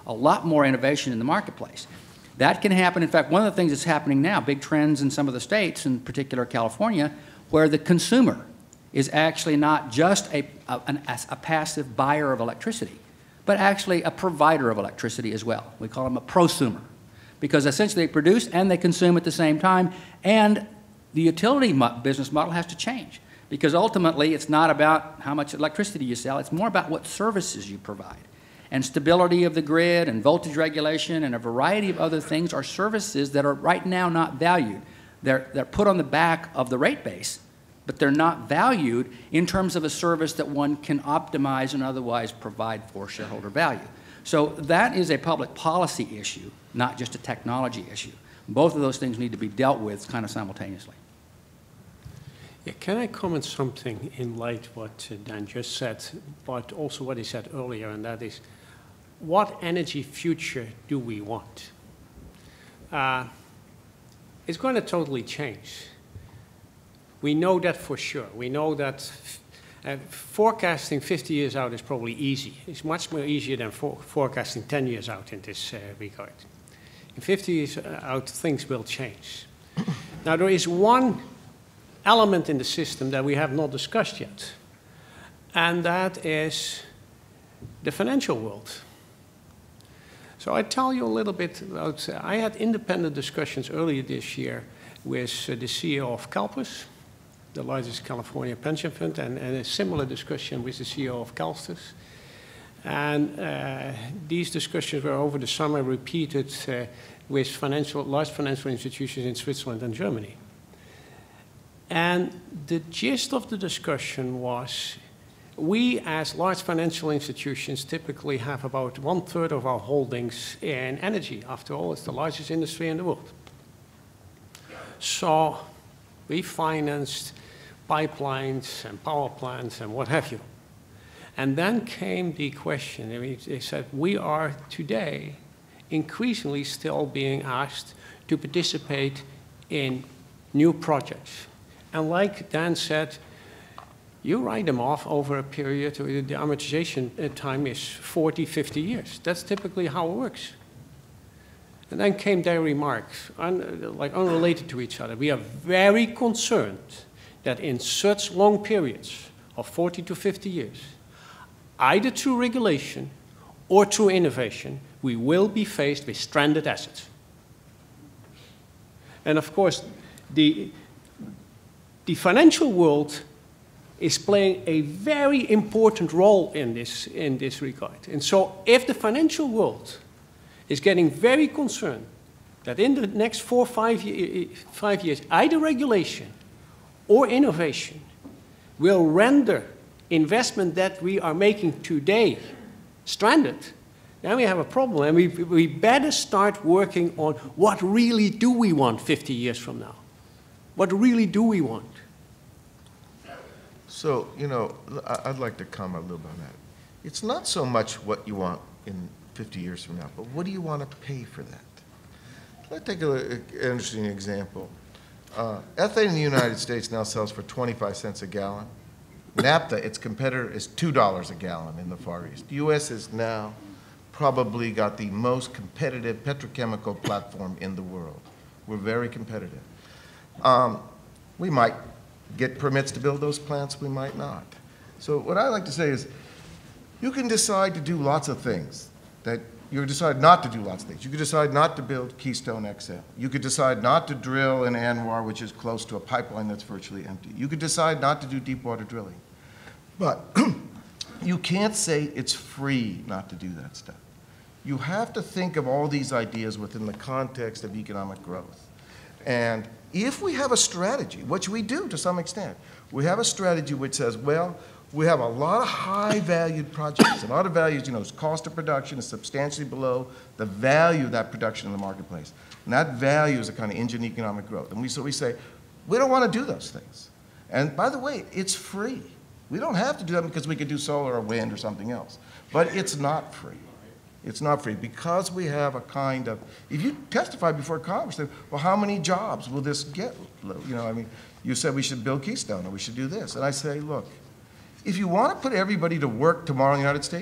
a lot more innovation in the marketplace. That can happen. In fact, one of the things that's happening now, big trends in some of the states, in particular California, where the consumer is actually not just a passive buyer of electricity, but actually a provider of electricity as well. We call them a prosumer, because essentially they produce and they consume at the same time, and the utility business model has to change, because ultimately it's not about how much electricity you sell, it's more about what services you provide. And stability of the grid and voltage regulation and a variety of other things are services that are right now not valued. They're put on the back of the rate base, but they're not valued in terms of a service that one can optimize and otherwise provide for shareholder value. So that is a public policy issue, not just a technology issue. Both of those things need to be dealt with kind of simultaneously. Yeah, can I comment something in light of what Dan just said, but also what he said earlier, and that is, what energy future do we want? It's going to totally change. We know that for sure. We know that forecasting 50 years out is probably easy. It's much more easier than forecasting 10 years out in this regard. In 50 years out, things will change. Now, there is one element in the system that we have not discussed yet, and that is the financial world. So I tell you a little bit about, I had independent discussions earlier this year with the CEO of CalPERS, the largest California pension fund, and a similar discussion with the CEO of CalSTRS. And these discussions were over the summer repeated with large financial institutions in Switzerland and Germany. And the gist of the discussion was, we as large financial institutions typically have about 1/3 of our holdings in energy. After all, it's the largest industry in the world. So we financed pipelines and power plants and what have you. And then came the question, they said, we are today increasingly still being asked to participate in new projects. And like Dan said, you write them off over a period, the amortization time is 40, 50 years. That's typically how it works. And then came their remarks, like unrelated to each other. We are very concerned that in such long periods of 40 to 50 years, either through regulation or through innovation, we will be faced with stranded assets. And of course, the financial world is playing a very important role in this regard. And so if the financial world is getting very concerned that in the next 4 or 5 years, either regulation or innovation will render investment that we are making today stranded, then we have a problem. And we better start working on what really do we want 50 years from now? What really do we want? So, you know, I'd like to comment a little bit on that. It's not so much what you want in 50 years from now, but what do you want to pay for that? Let's take an interesting example. Ethane in the United States now sells for 25 cents a gallon. Naphtha, its competitor, is $2 a gallon in the Far East. The U.S. has now probably got the most competitive petrochemical platform in the world. We're very competitive. We might get permits to build those plants, we might not. So what I like to say is, you can decide to do lots of things. That you decide not to do lots of things. You could decide not to build Keystone XL. You could decide not to drill in Anwar, which is close to a pipeline that's virtually empty. You could decide not to do deep water drilling. But you can't say it's free not to do that stuff. You have to think of all these ideas within the context of economic growth. And if we have a strategy, which we do to some extent, we have a strategy which says, well, we have a lot of high-valued projects. A lot of values, you know, cost of production is substantially below the value of that production in the marketplace. And that value is a kind of engine of economic growth. And so we say, we don't want to do those things. And by the way, it's free. We don't have to do that because we could do solar or wind or something else. But it's not free. It's not free because we have a kind of, if you testify before Congress, say, well, how many jobs will this get? You know, I mean, you said we should build Keystone or we should do this. And I say, look, if you want to put everybody to work tomorrow in the United States,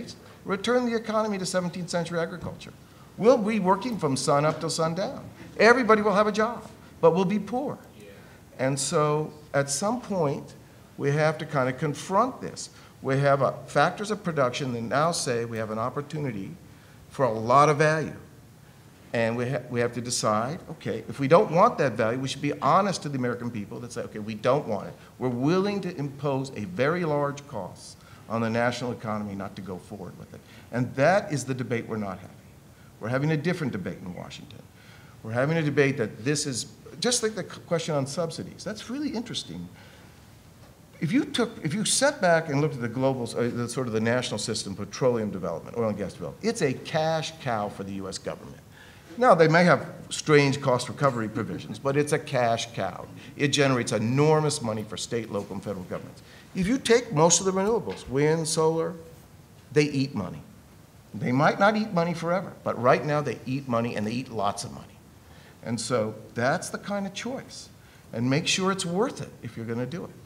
return the economy to 17th century agriculture. We'll be working from sun up till sundown. Everybody will have a job, but we'll be poor. And so at some point, we have to kind of confront this. We have factors of production that now say we have an opportunity for a lot of value. And we have to decide, okay, if we don't want that value, we should be honest to the American people that say, okay, we don't want it. We're willing to impose a very large cost on the national economy not to go forward with it. And that is the debate we're not having. We're having a different debate in Washington. We're having a debate that this is, just like the question on subsidies, that's really interesting. If you sat back and looked at the global, sort of the national system, petroleum development, oil and gas development, it's a cash cow for the US government. Now, they may have strange cost recovery provisions, but it's a cash cow. It generates enormous money for state, local, and federal governments. If you take most of the renewables, wind, solar, they eat money. They might not eat money forever, but right now they eat money, and they eat lots of money. And so that's the kind of choice. And make sure it's worth it if you're going to do it.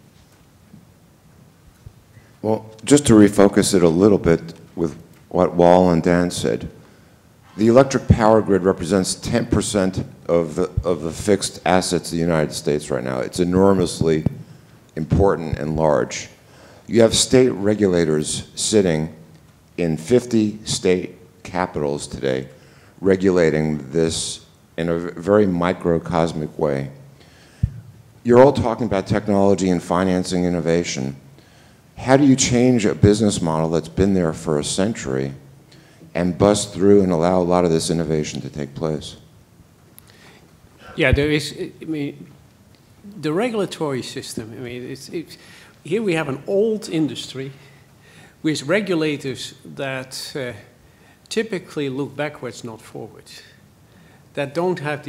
Well, just to refocus it a little bit with what Wal and Dan said, the electric power grid represents 10% of the fixed assets of the United States right now. It's enormously important and large. You have state regulators sitting in 50 state capitals today regulating this in a very microcosmic way. You're all talking about technology and financing innovation. How do you change a business model that's been there for a century and bust through and allow a lot of this innovation to take place? Yeah, there is, I mean, the regulatory system, I mean, here we have an old industry with regulators that typically look backwards, not forwards. That don't have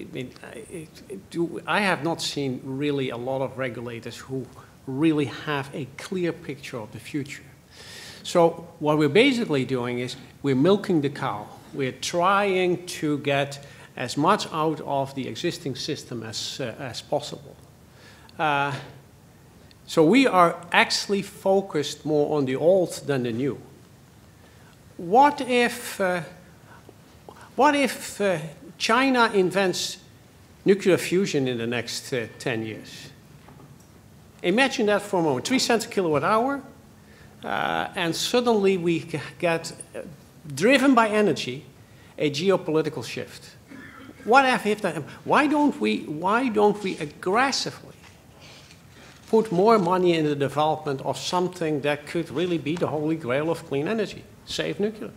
I have not seen really a lot of regulators who really have a clear picture of the future. So what we're basically doing is we're milking the cow. We're trying to get as much out of the existing system as possible. So we are actually focused more on the old than the new. What if China invents nuclear fusion in the next 10 years? Imagine that for a moment, 3 cents a kilowatt hour, and suddenly we get, driven by energy, a geopolitical shift. What if that? Why don't we aggressively put more money in the development of something that could really be the holy grail of clean energy, save nuclear?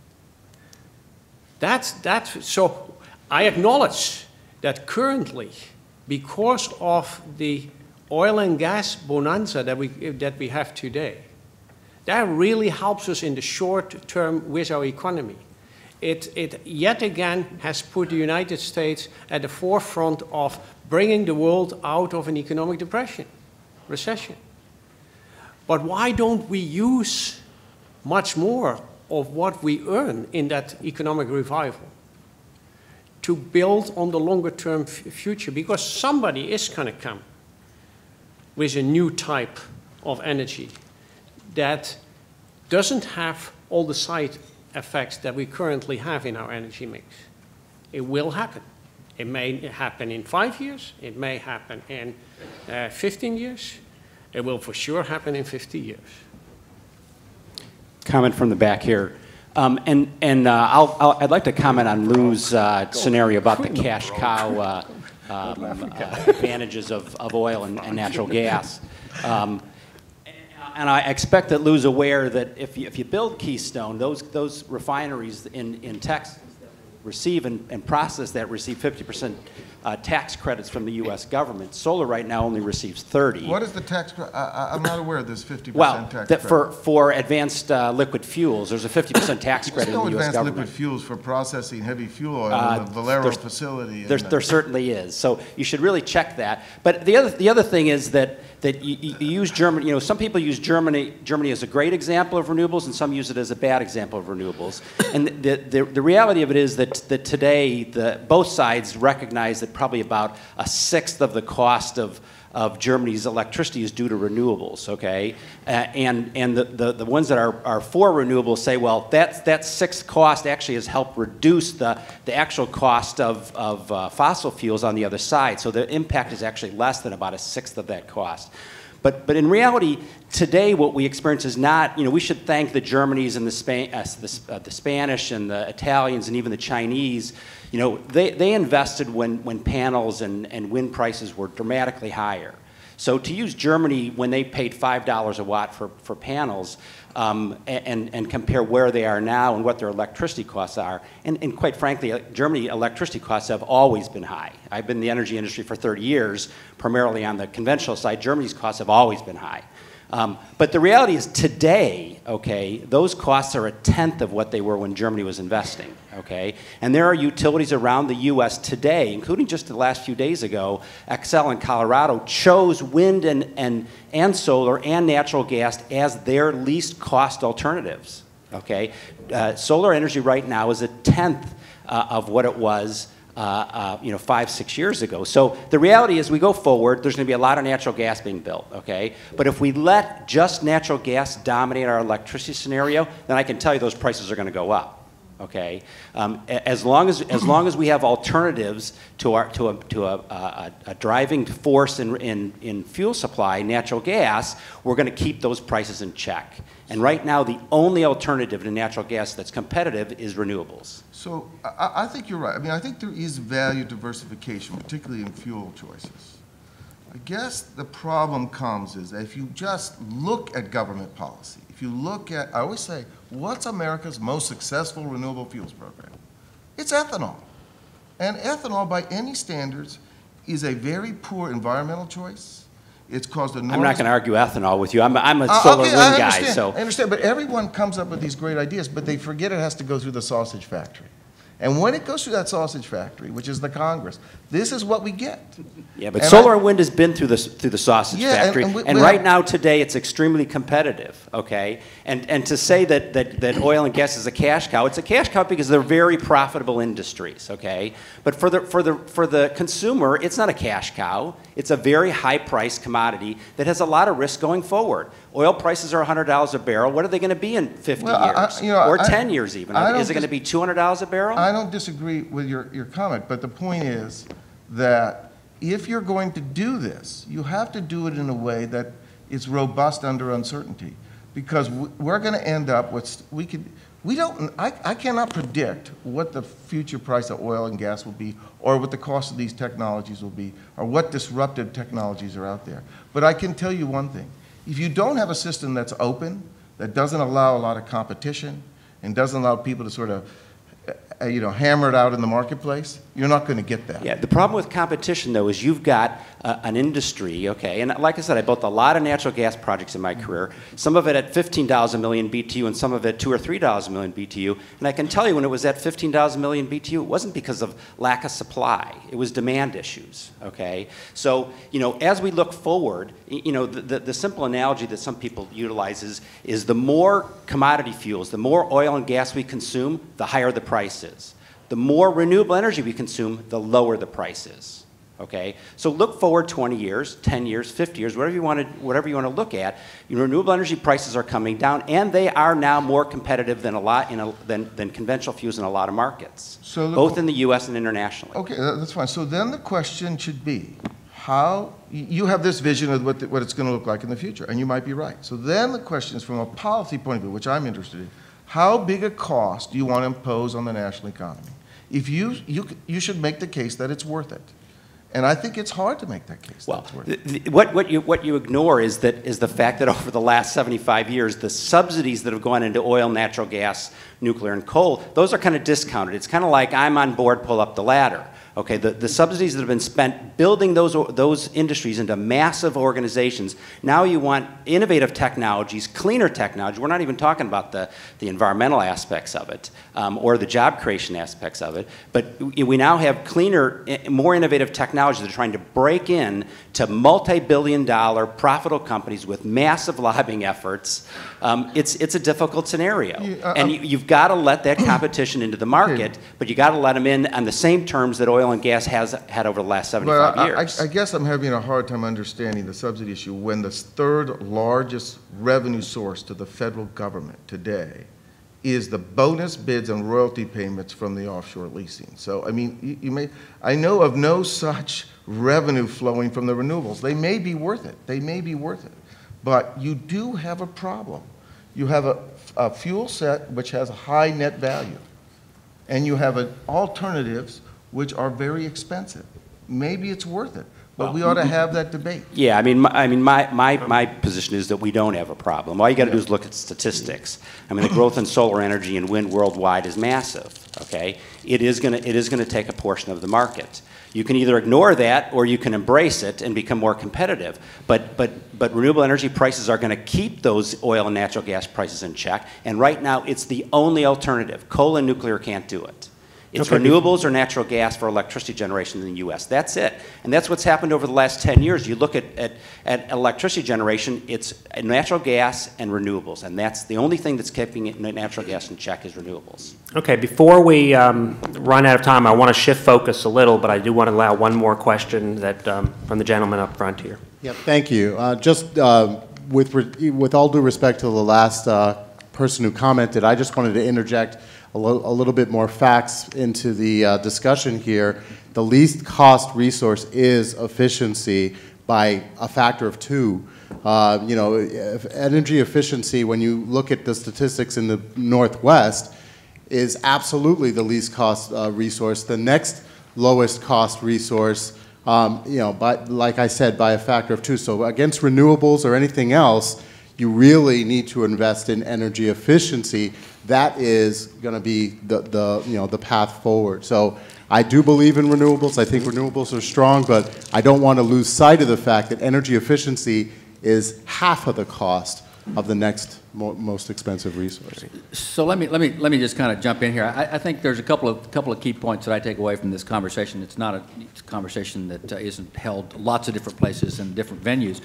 So I acknowledge that currently, because of the oil and gas bonanza that we have today, that really helps us in the short term with our economy. It yet again has put the United States at the forefront of bringing the world out of an economic depression, recession. But why don't we use much more of what we earn in that economic revival to build on the longer term future? Because somebody is going to come with a new type of energy that doesn't have all the side effects that we currently have in our energy mix. It will happen. It may happen in 5 years. It may happen in 15 years. It will for sure happen in 50 years. Comment from the back here. I'd like to comment on Lou's scenario about the cash cow advantages of oil and natural gas. And I expect that Lou's aware that if you build Keystone, those refineries in Texas that receive and process that receive 50% tax credits from the U.S. government. Solar right now only receives 30. What is the tax credit? I'm not aware of this 50% tax credit. For advanced liquid fuels, there's a 50% tax credit in the U.S. government. There's no advanced liquid fuels for processing heavy fuel oil in the Valero facility. There certainly is. So you should really check that. But the other thing is that you use Germany. You know, some people use Germany as a great example of renewables, and some use it as a bad example of renewables. And the reality of it is that today both sides recognize that probably about a sixth of the cost of of Germany's electricity is due to renewables, okay? And the ones that are for renewables say, well, that sixth cost actually has helped reduce the actual cost of fossil fuels on the other side. So the impact is actually less than about a sixth of that cost. But in reality, today what we experience is not, we should thank the Germanys and the Spanish and the Italians and even the Chinese. They invested when panels and wind prices were dramatically higher. So to use Germany when they paid $5 a watt for panels and compare where they are now and what their electricity costs are, and quite frankly, Germany electricity costs have always been high. I've been in the energy industry for 30 years, primarily on the conventional side. Germany's costs have always been high. But the reality is today, okay, those costs are a tenth of what they were when Germany was investing, okay? And there are utilities around the U.S. today, including just the last few days ago, Xcel in Colorado chose wind and solar and natural gas as their least cost alternatives, okay? Solar energy right now is a tenth of what it was 5, 6 years ago. So the reality is we go forward, there's going to be a lot of natural gas being built, okay? But if we let just natural gas dominate our electricity scenario, then I can tell you those prices are going to go up, okay? As long as we have alternatives to a driving force in fuel supply, natural gas, we're going to keep those prices in check. And right now, the only alternative to natural gas that's competitive is renewables. So I think you're right. I mean, I think there is value diversification, particularly in fuel choices. I guess the problem comes is that if you just look at government policy, if you look at, I always say, what's America's most successful renewable fuels program? It's ethanol. And ethanol, by any standards, is a very poor environmental choice. It's caused enormous... I'm not going to argue ethanol with you. I'm a solar wind guy. So. I understand, but everyone comes up with these great ideas, but they forget it has to go through the sausage factory. And when it goes through that sausage factory, which is the Congress, this is what we get. Yeah, but solar wind has been through the sausage factory, and right now, today, it's extremely competitive, okay? And to say that oil and gas is a cash cow, it's a cash cow because they're very profitable industries, okay? But for the consumer, it's not a cash cow. It's a very high-priced commodity that has a lot of risk going forward. Oil prices are $100 a barrel. What are they going to be in 50 years? Or 10 years even? Is it going to be $200 a barrel? I don't disagree with your comment, but the point is that if you're going to do this, you have to do it in a way that is robust under uncertainty, because we're going to end up with, I cannot predict what the future price of oil and gas will be, or what the cost of these technologies will be, or what disruptive technologies are out there. But I can tell you one thing. If you don't have a system that's open, that doesn't allow a lot of competition, and doesn't allow people to sort of hammer it out in the marketplace, you're not going to get that. Yeah, the problem with competition, though, is you've got an industry, okay, and like I said, I built a lot of natural gas projects in my career, some of it at $15 a million BTU and some of it $2 or $3 a million BTU, and I can tell you when it was at $15 a million BTU, it wasn't because of lack of supply, it was demand issues, okay? So, as we look forward, the simple analogy that some people utilize is the more commodity fuels, the more oil and gas we consume, the higher the price is. The more renewable energy we consume, the lower the price is, okay? So look forward 20 years, 10 years, 50 years, whatever you want to look at. Renewable energy prices are coming down, and they are now more competitive than than conventional fuels in a lot of markets, both in the U.S. and internationally. Okay, that's fine. So then the question should be, how you have this vision of what it's going to look like in the future, and you might be right. So then the question is, from a policy point of view, which I'm interested in, how big a cost do you want to impose on the national economy? If you should make the case that it's worth it. And I think it's hard to make that case. Well, what you ignore is the fact that over the last 75 years, the subsidies that have gone into oil, natural gas, nuclear, and coal, those are kind of discounted. It's kind of like I'm on board, pull up the ladder. Okay, the subsidies that have been spent building those industries into massive organizations. Now you want innovative technologies, cleaner technology. We're not even talking about the environmental aspects of it or the job creation aspects of it. But we now have cleaner, more innovative technologies that are trying to break in to multi-billion-dollar profitable companies with massive lobbying efforts. It's a difficult scenario, and you've got to let that competition into the market, but you got to let them in on the same terms that oil oil and gas has had over the last 75 years. I guess I'm having a hard time understanding the subsidy issue when the third largest revenue source to the federal government today is the bonus bids and royalty payments from the offshore leasing. So, I mean, I know of no such revenue flowing from the renewables. They may be worth it. They may be worth it. But you do have a problem. You have a fuel set which has a high net value, and you have alternatives which are very expensive. Maybe it's worth it, but we ought to have that debate. Yeah, I mean, my position is that we don't have a problem. All you got to do is look at statistics. I mean, the growth in solar energy and wind worldwide is massive. Okay, it is going to take a portion of the market. You can either ignore that or you can embrace it and become more competitive. But renewable energy prices are going to keep those oil and natural gas prices in check. And right now, it's the only alternative. Coal and nuclear can't do it. It's renewables or natural gas for electricity generation in the U.S. That's it. And that's what's happened over the last 10 years. You look at electricity generation, it's natural gas and renewables. And that's the only thing that's keeping natural gas in check is renewables. Okay, before we run out of time, I want to shift focus a little, but I do want to allow one more question that, from the gentleman up front here. Yeah, thank you. With all due respect to the last person who commented, I just wanted to interject a little bit more facts into the discussion here. The least cost resource is efficiency by a factor of 2. Energy efficiency, when you look at the statistics in the Northwest, is absolutely the least cost resource. The next lowest cost resource, like I said, by a factor of 2. So against renewables or anything else, you really need to invest in energy efficiency. That is going to be the path forward. So I do believe in renewables. I think renewables are strong, but I don't want to lose sight of the fact that energy efficiency is half of the cost of the next most expensive resource. So let me just kind of jump in here. I think there's a couple of key points that I take away from this conversation. It's not a conversation that isn't held lots of different places and different venues.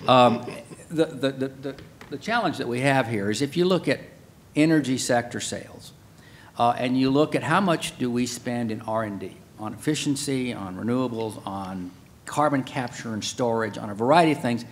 The challenge that we have here is if you look at energy sector sales and you look at how much do we spend in R&D on efficiency, on renewables, on carbon capture and storage, on a variety of things,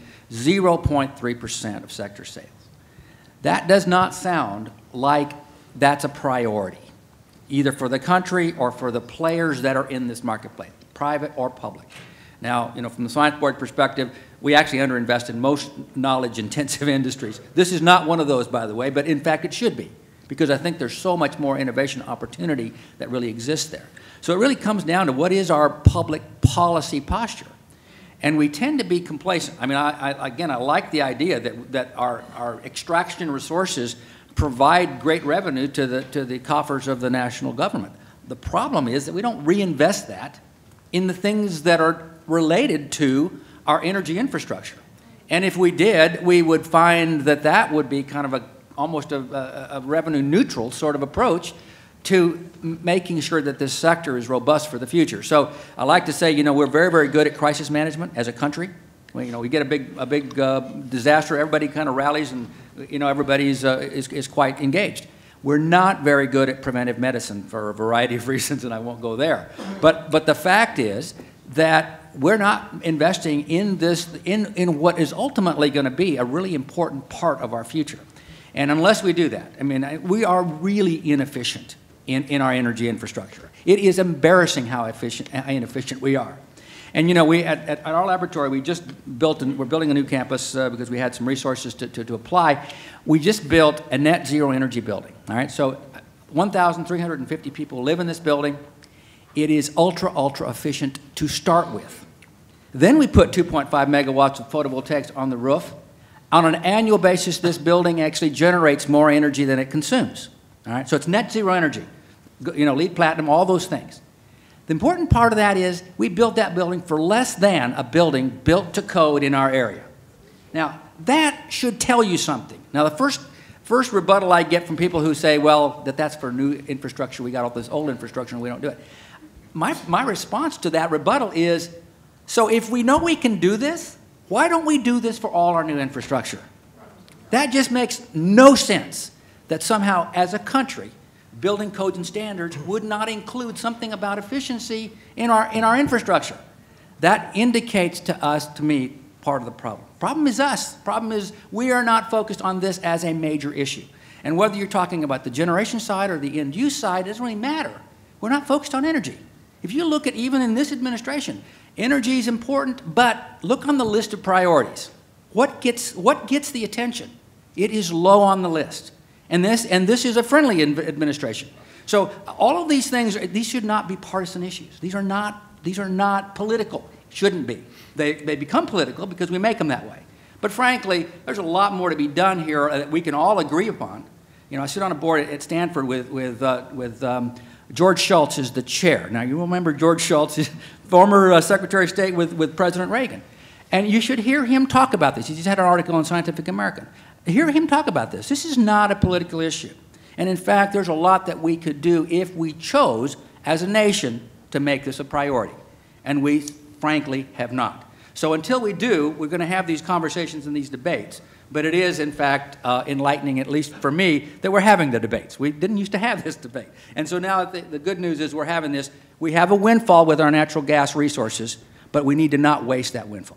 0.3% of sector sales. That does not sound like that's a priority, either for the country or for the players that are in this marketplace, private or public. Now, from the Science Board perspective, we actually underinvest in most knowledge-intensive industries. This is not one of those, by the way, but in fact it should be, because I think there's so much more innovation opportunity that really exists there. So it really comes down to what is our public policy posture. And we tend to be complacent. I mean, again, I like the idea that our extraction resources provide great revenue to the coffers of the national government. The problem is that we don't reinvest that in the things that are related to our energy infrastructure. And if we did, we would find that that would be kind of almost a revenue neutral sort of approach to making sure that this sector is robust for the future. So I like to say, we're very, very good at crisis management as a country. We get a big disaster, everybody kind of rallies, and everybody is quite engaged. We're not very good at preventive medicine for a variety of reasons, and I won't go there. But the fact is that we're not investing in this, in what is ultimately going to be a really important part of our future. And unless we do that, I mean, we are really inefficient in our energy infrastructure. It is embarrassing how inefficient we are. And we at our laboratory, we just built, we're building a new campus because we had some resources to apply. We just built a net zero energy building. All right, so 1,350 people live in this building. It is ultra efficient to start with. Then we put 2.5 megawatts of photovoltaics on the roof. On an annual basis, this building actually generates more energy than it consumes. All right, so it's net zero energy, LEED Platinum, all those things. The important part of that is we built that building for less than a building built to code in our area. Now, that should tell you something. Now, the first rebuttal I get from people who say, well, that's for new infrastructure, we got all this old infrastructure and we don't do it. My response to that rebuttal is, so if we know we can do this, why don't we do this for all our new infrastructure? That just makes no sense that somehow, as a country, building codes and standards would not include something about efficiency in our infrastructure. That indicates to us, to me, part of the problem. Problem is us. Problem is we are not focused on this as a major issue. And whether you're talking about the generation side or the end-use side, it doesn't really matter. We're not focused on energy. If you look at even in this administration, energy is important, but look on the list of priorities. What gets the attention? It is low on the list. And this is a friendly administration. So all of these things, these should not be partisan issues. These are not political. Shouldn't be. They become political because we make them that way. But frankly, there's a lot more to be done here that we can all agree upon. You know, I sit on a board at Stanford with George Shultz is the chair. Now, you remember George Shultz, is former Secretary of State with President Reagan. And you should hear him talk about this. He just had an article in Scientific American. Hear him talk about this. This is not a political issue. And in fact, there's a lot that we could do if we chose, as a nation, to make this a priority. And we, frankly, have not. So until we do, we're going to have these conversations and these debates. But it is, in fact, enlightening, at least for me, that we're having the debates. We didn't used to have this debate. And so now the good news is we're having this. We have a windfall with our natural gas resources, but we need to not waste that windfall.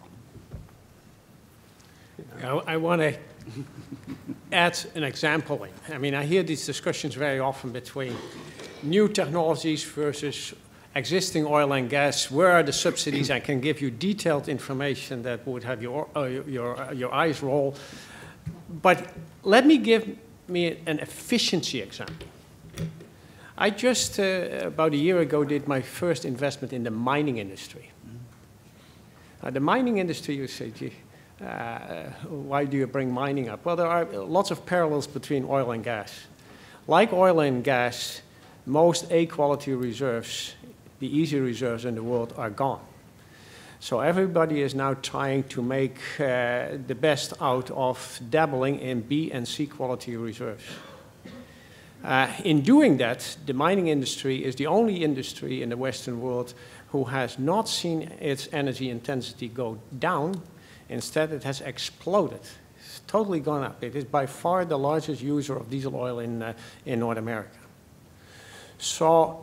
I want to add an example. I mean, I hear these discussions very often between new technologies versus existing oil and gas. Where are the subsidies? I can give you detailed information that would have your eyes roll. But let me give an efficiency example. I just, about a year ago, did my first investment in the mining industry. The mining industry, you say, gee, why do you bring mining up? Well, there are lots of parallels between oil and gas. Like oil and gas, most A-quality reserves, the easy reserves in the world, are gone. So everybody is now trying to make the best out of dabbling in B and C quality reserves. In doing that, the mining industry is the only industry in the Western world who has not seen its energy intensity go down. Instead, it has exploded. It's totally gone up. It is by far the largest user of diesel oil in North America. So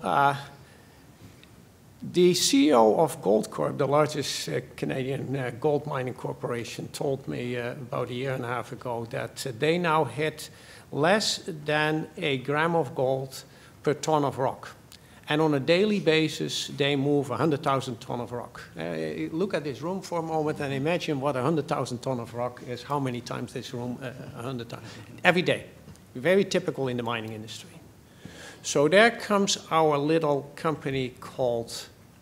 the CEO of Goldcorp, the largest Canadian gold mining corporation, told me about a year and a half ago that they now hit less than a gram of gold per ton of rock. And on a daily basis, they move 100,000 tons of rock. Look at this room for a moment and imagine what 100,000 tons of rock is, how many times this room, 100 times. Every day. Very typical in the mining industry. So there comes our little company called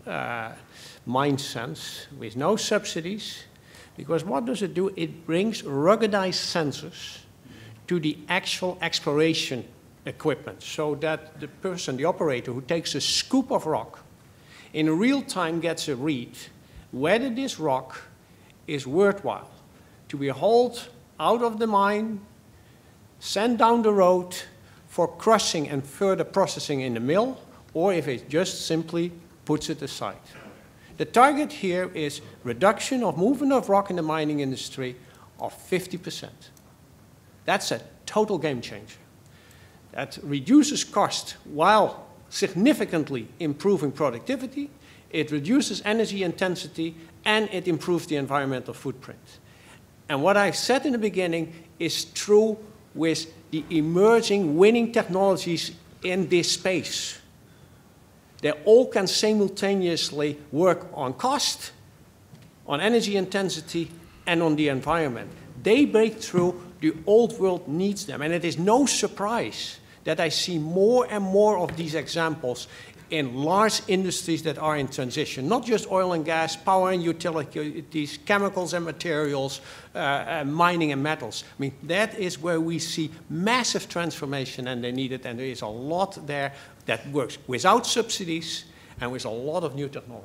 MineSense with no subsidies, because what does it do? It brings ruggedized sensors to the actual exploration equipment, so that the person, the operator, who takes a scoop of rock, in real time gets a read whether this rock is worthwhile to be hauled out of the mine, sent down the road for crushing and further processing in the mill, or if it just simply puts it aside. The target here is reduction of movement of rock in the mining industry of 50%. That's a total game changer. That reduces cost while significantly improving productivity. It reduces energy intensity, and it improves the environmental footprint. And what I said in the beginning is true with the emerging winning technologies in this space. They all can simultaneously work on cost, on energy intensity, and on the environment. They break through. The old world needs them, and it is no surprise that I see more and more of these examples in large industries that are in transition, not just oil and gas, power and utilities, chemicals and materials, mining and metals. I mean, that is where we see massive transformation, and they need it, and there is a lot there that works without subsidies and with a lot of new technology.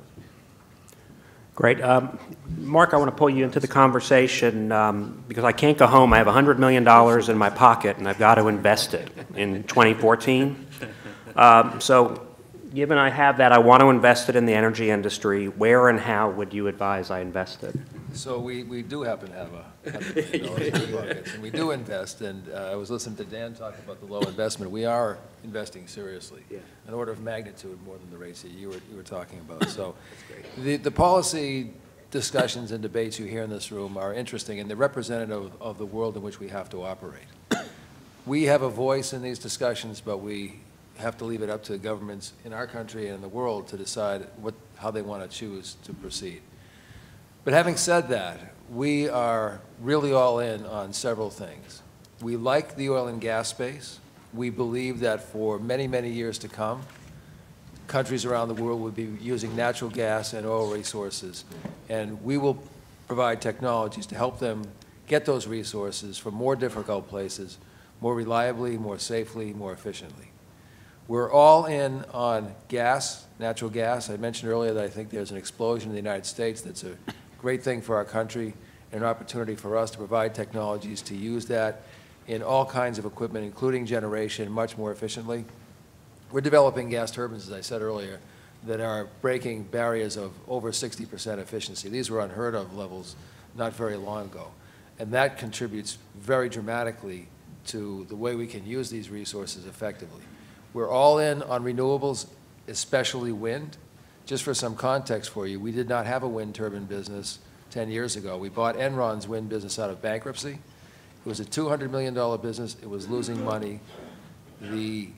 Great. Mark, I want to pull you into the conversation because I can't go home. I have $100 million in my pocket, and I've got to invest it in 2014. So Given I have that, I want to invest it in the energy industry. Where and how would you advise I invest it? So we do happen to have $100 million in buckets, and we do invest. And I was listening to Dan talk about the low investment. We are investing seriously, an order of magnitude more than the rates that you were talking about. So the policy discussions and debates you hear in this room are interesting, and they're representative of the world in which we have to operate. We have a voice in these discussions, but we have to leave it up to governments in our country and in the world to decide how they want to choose to proceed. But having said that, we are really all in on several things. We like the oil and gas space. We believe that for many, many years to come, countries around the world will be using natural gas and oil resources, and we will provide technologies to help them get those resources from more difficult places, more reliably, more safely, more efficiently. We're all in on gas, natural gas. I mentioned earlier that I think there's an explosion in the United States that's a great thing for our country and an opportunity for us to provide technologies to use that in all kinds of equipment, including generation, much more efficiently. We're developing gas turbines, as I said earlier, that are breaking barriers of over 60% efficiency. These were unheard of levels not very long ago. And that contributes very dramatically to the way we can use these resources effectively. We're all in on renewables, especially wind. Just for some context for you, we did not have a wind turbine business 10 years ago. We bought Enron's wind business out of bankruptcy. It was a $200 million business. It was losing money. The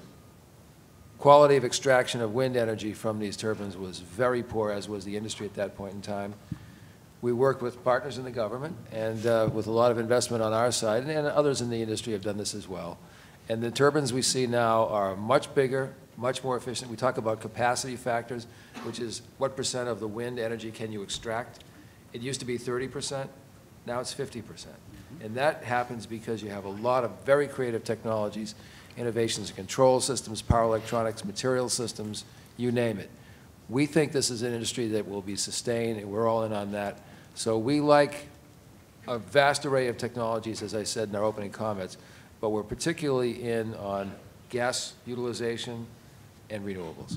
quality of extraction of wind energy from these turbines was very poor, as was the industry at that point in time. We worked with partners in the government and with a lot of investment on our side, and others in the industry have done this as well. And the turbines we see now are much bigger, much more efficient. We talk about capacity factors, which is what percent of the wind energy can you extract. It used to be 30%. Now it's 50%. And that happens because you have a lot of very creative technologies, innovations in control systems, power electronics, material systems, you name it. We think this is an industry that will be sustained, and we're all in on that. So we like a vast array of technologies, as I said in our opening comments, but we're particularly in on gas utilization and renewables.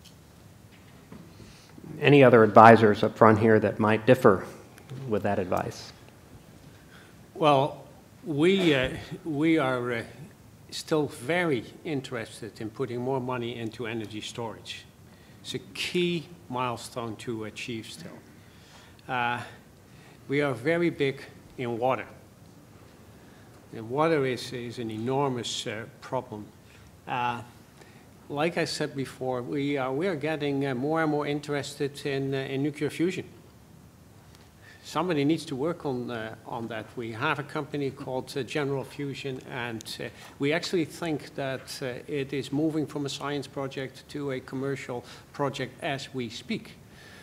Any other advisors up front here that might differ with that advice? Well, we are still very interested in putting more money into energy storage. It's a key milestone to achieve still. We are very big in water. And water is an enormous problem. Like I said before, we are getting more and more interested in nuclear fusion. Somebody needs to work on that. We have a company called General Fusion, and we actually think that it is moving from a science project to a commercial project as we speak.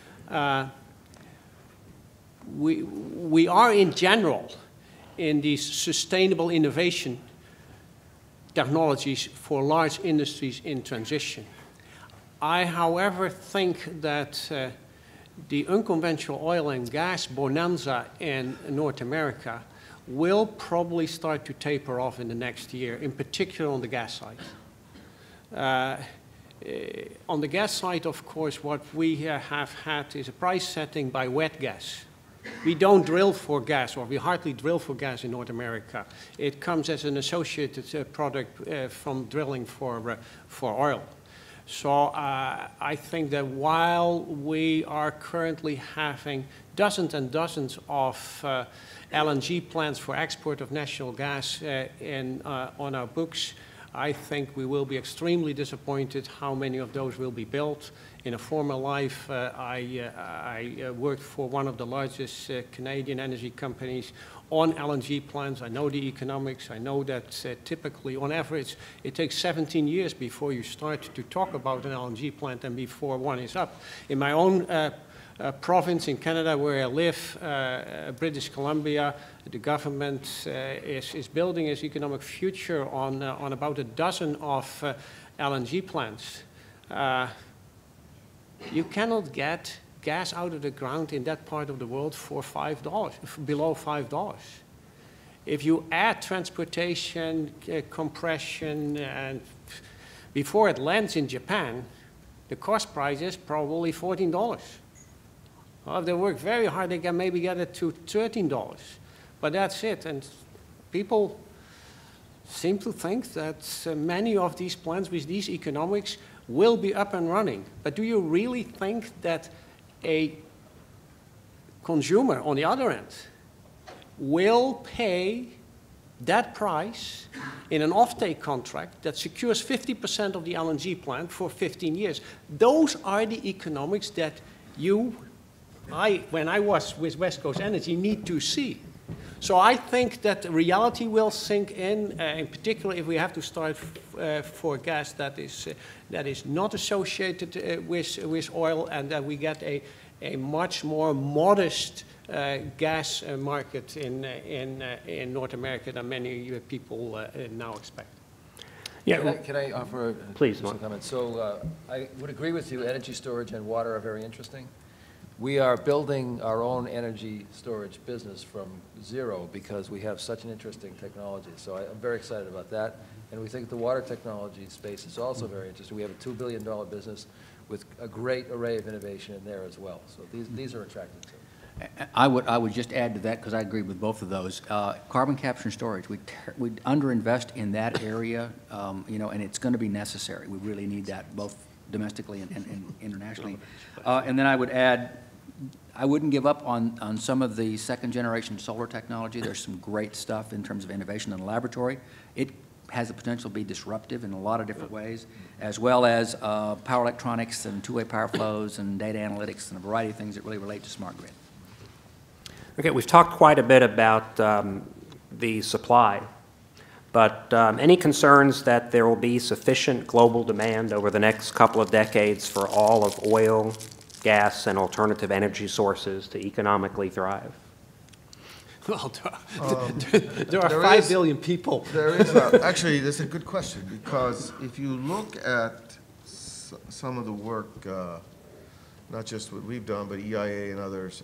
We are in general in these sustainable innovation technologies for large industries in transition. I, however, think that the unconventional oil and gas bonanza in North America will probably start to taper off in the next year, in particular on the gas side. On the gas side, of course, what we have had is a price setting by wet gas. We don't drill for gas, or we hardly drill for gas in North America. It comes as an associated product from drilling for oil. So I think that while we are currently having dozens and dozens of LNG plants for export of natural gas on our books, I think we will be extremely disappointed how many of those will be built. In a former life, I worked for one of the largest Canadian energy companies on LNG plants. I know the economics. I know that typically, on average, it takes 17 years before you start to talk about an LNG plant and before one is up. In my own province in Canada where I live, British Columbia, the government is building its economic future on about a dozen of LNG plants. You cannot get gas out of the ground in that part of the world for $5, below $5. If you add transportation, compression, and before it lands in Japan, the cost price is probably $14. Well, if they work very hard, they can maybe get it to $13. But that's it. And people seem to think that many of these plants with these economics will be up and running. But do you really think that a consumer on the other end will pay that price in an offtake contract that secures 50% of the LNG plant for 15 years? Those are the economics that when I was with West Coast Energy, need to see. So I think that reality will sink in particular if we have to start for gas that is not associated with oil, and that we get a much more modest gas market in North America than many people now expect. Yeah. Can I offer Please, some comments? So I would agree with you. Energy storage and water are very interesting. We are building our own energy storage business from zero because we have such an interesting technology. So I'm very excited about that. And we think the water technology space is also very interesting. We have a $2 billion business with a great array of innovation in there as well. So these are attractive too. I would just add to that, because I agree with both of those. Carbon capture and storage, we underinvest in that area, and it's going to be necessary. We really need that both domestically and internationally. And then I would add, I wouldn't give up on some of the second-generation solar technology. There's some great stuff in terms of innovation in the laboratory. It has the potential to be disruptive in a lot of different ways, as well as power electronics and two-way power flows and data analytics and a variety of things that really relate to smart grid. Okay, we've talked quite a bit about the supply, but any concerns that there will be sufficient global demand over the next couple of decades for all of oil, gas, and alternative energy sources to economically thrive? Well, there are 5 billion people. There is actually, that's a good question, because if you look at some of the work, not just what we've done, but EIA and others,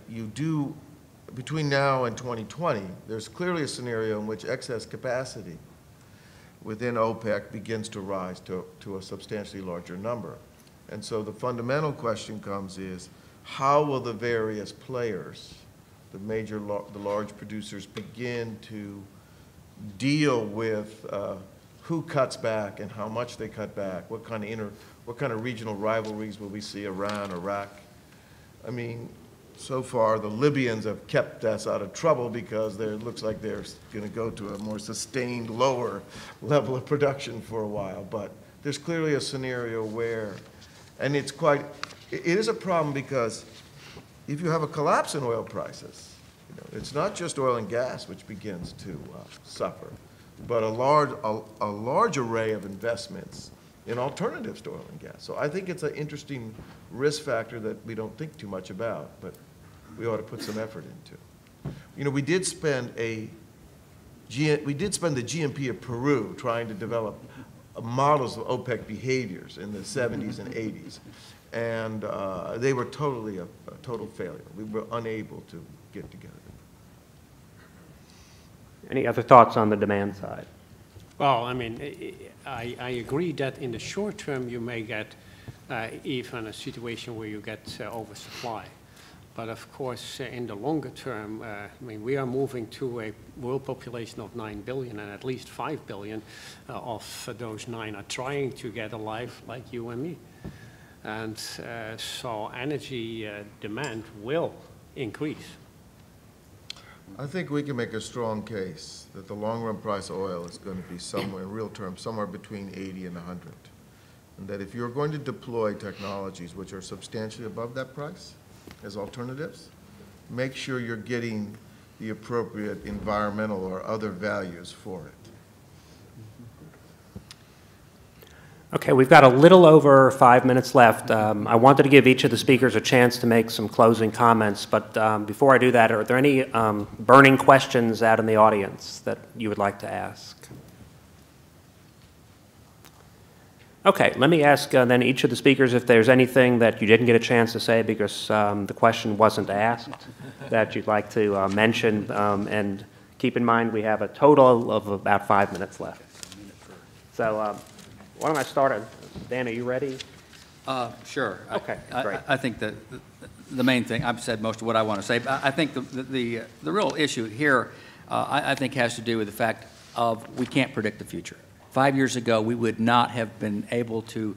between now and 2020, there's clearly a scenario in which excess capacity within OPEC begins to rise to a substantially larger number. And so the fundamental question is, how will the various players, the large producers, begin to deal with who cuts back and how much they cut back? What kind of regional rivalries will we see? Iran, Iraq? I mean, so far the Libyans have kept us out of trouble because it looks like they're going to go to a more sustained lower level of production for a while. But there's clearly a scenario where, and it is a problem, because if you have a collapse in oil prices, it's not just oil and gas which begins to suffer, but a large array of investments in alternatives to oil and gas. So I think it's an interesting risk factor that we don't think too much about, but we ought to put some effort into. We did spend the GMP of Peru trying to develop models of OPEC behaviors in the 70s and 80s, and they were totally a total failure. We were unable to get together. Any other thoughts on the demand side? Well, I mean, I agree that in the short term you may get even a situation where you get oversupply. But of course, in the longer term, I mean, we are moving to a world population of 9 billion, and at least 5 billion of those 9 are trying to get a life like you and me. And so energy demand will increase. I think we can make a strong case that the long-run price of oil is going to be somewhere, in real terms, somewhere between 80 and 100. And that if you're going to deploy technologies which are substantially above that price as alternatives, make sure you're getting the appropriate environmental or other values for it. Okay, we've got a little over 5 minutes left. I wanted to give each of the speakers a chance to make some closing comments, but before I do that, are there any burning questions out in the audience that you would like to ask? Okay, let me ask then each of the speakers if there's anything that you didn't get a chance to say because the question wasn't asked that you'd like to mention, and keep in mind we have a total of about 5 minutes left. So. Why don't I start? Dan, are you ready? Sure. Okay, great. I think that the main thing, I've said most of what I want to say, but I think the real issue here, I think, has to do with the fact of we can't predict the future. 5 years ago, we would not have been able to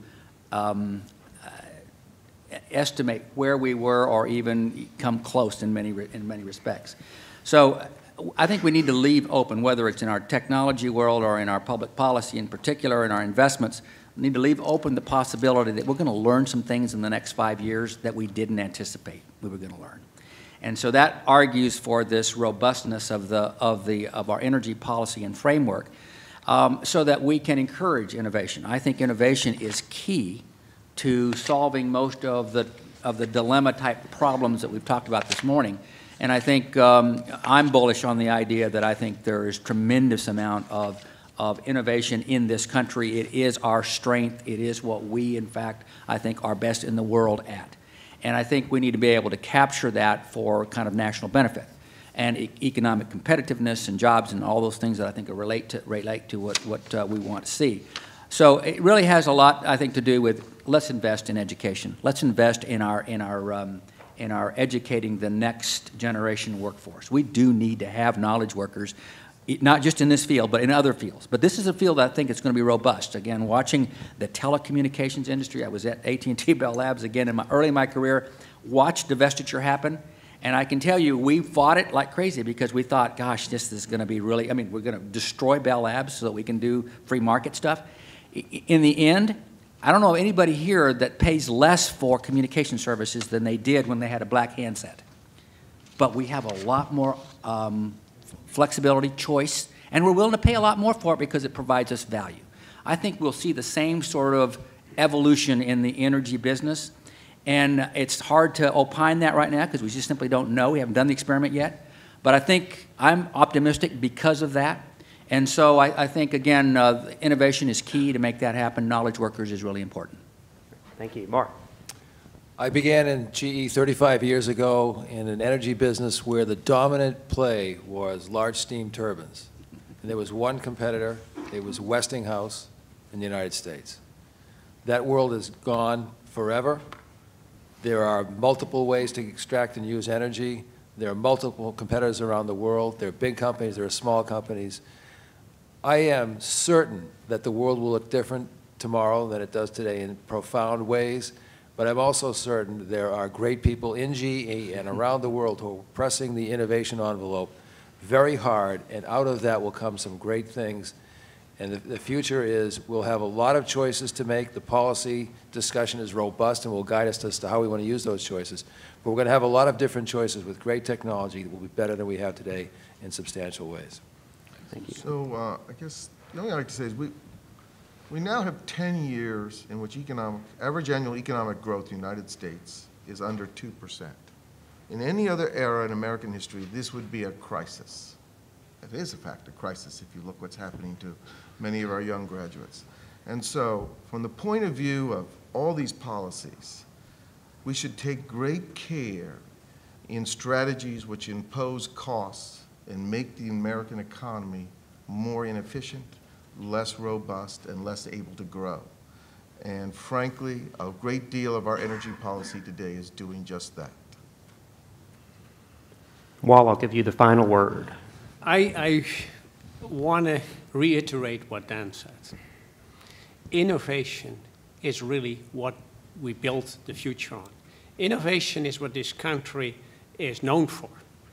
estimate where we were or even come close in many respects. So I think we need to leave open, whether it's in our technology world or in our public policy in particular, in our investments, we need to leave open the possibility that we're going to learn some things in the next 5 years that we didn't anticipate we were going to learn. And so that argues for this robustness of our energy policy and framework, so that we can encourage innovation. I think innovation is key to solving most of the dilemma-type problems that we've talked about this morning. And I think I'm bullish on the idea that I think there is tremendous amount of innovation in this country. It is our strength. It is what we, in fact, I think are best in the world at. And I think we need to be able to capture that for kind of national benefit and economic competitiveness and jobs and all those things that I think relate to what we want to see. So it really has a lot, I think, to do with let's invest in education. Let's invest in our educating the next generation workforce. We do need to have knowledge workers, not just in this field, but in other fields. But this is a field that I think is going to be robust. Again, watching the telecommunications industry, I was at AT&T Bell Labs again early in my career, watched divestiture happen, and I can tell you we fought it like crazy because we thought, gosh, this is going to be really, I mean, we're going to destroy Bell Labs so that we can do free market stuff. In the end, I don't know of anybody here that pays less for communication services than they did when they had a black handset. But we have a lot more flexibility, choice, and we're willing to pay a lot more for it because it provides us value. I think we'll see the same sort of evolution in the energy business, and it's hard to opine that right now because we just simply don't know. We haven't done the experiment yet. But I think I'm optimistic because of that. And so I think, again, innovation is key to make that happen. Knowledge workers is really important. Thank you. Mark. I began in GE 35 years ago in an energy business where the dominant play was large steam turbines. And there was one competitor. It was Westinghouse in the United States. That world is gone forever. There are multiple ways to extract and use energy. There are multiple competitors around the world. There are big companies. There are small companies. I am certain that the world will look different tomorrow than it does today in profound ways, but I'm also certain there are great people in GE and around the world who are pressing the innovation envelope very hard, and out of that will come some great things. And the future is we'll have a lot of choices to make. The policy discussion is robust and will guide us as to how we want to use those choices. But we're going to have a lot of different choices with great technology that will be better than we have today in substantial ways. Thank you. So I guess the only thing I'd like to say is we now have 10 years in which average annual economic growth in the United States is under 2%. In any other era in American history, this would be a crisis. It is, in fact, a crisis if you look what's happening to many of our young graduates. And so from the point of view of all these policies, we should take great care in strategies which impose costs and make the American economy more inefficient, less robust, and less able to grow. And frankly, a great deal of our energy policy today is doing just that. Wal, I'll give you the final word. I want to reiterate what Dan said. Innovation is really what we build the future on. Innovation is what this country is known for.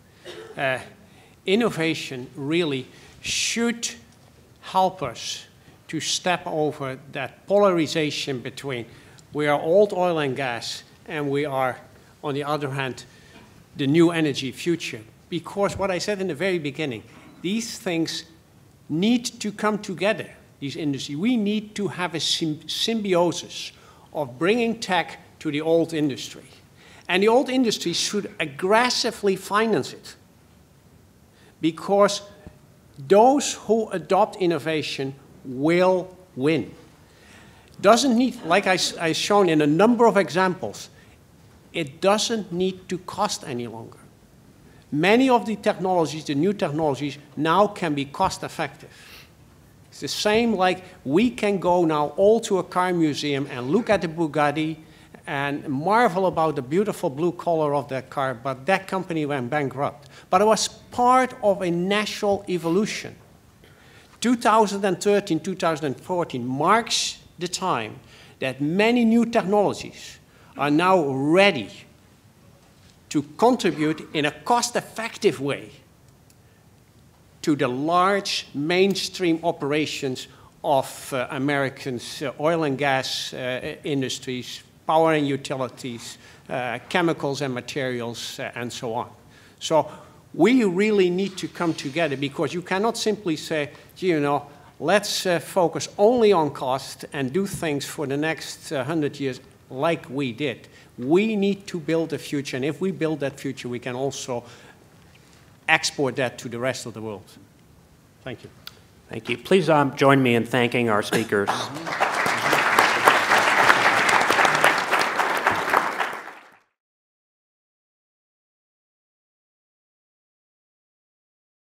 Innovation really should help us to step over that polarization between we are old oil and gas and we are, on the other hand, the new energy future. Because what I said in the very beginning, these things need to come together, these industries. We need to have a symbiosis of bringing tech to the old industry. And the old industry should aggressively finance it. Because those who adopt innovation will win. Doesn't need, like I've shown in a number of examples, it doesn't need to cost any longer. Many of the technologies, the new technologies, now can be cost effective. It's the same like we can go now all to a car museum and look at the Bugatti and marvel about the beautiful blue color of that car, but that company went bankrupt. But it was part of a natural evolution. 2013, 2014 marks the time that many new technologies are now ready to contribute in a cost-effective way to the large mainstream operations of Americans' oil and gas industries, power and utilities, chemicals and materials, and so on. So we really need to come together, because you cannot simply say, gee, you know, let's focus only on cost and do things for the next 100 years like we did. We need to build a future, and if we build that future, we can also export that to the rest of the world. Thank you. Thank you. Please join me in thanking our speakers.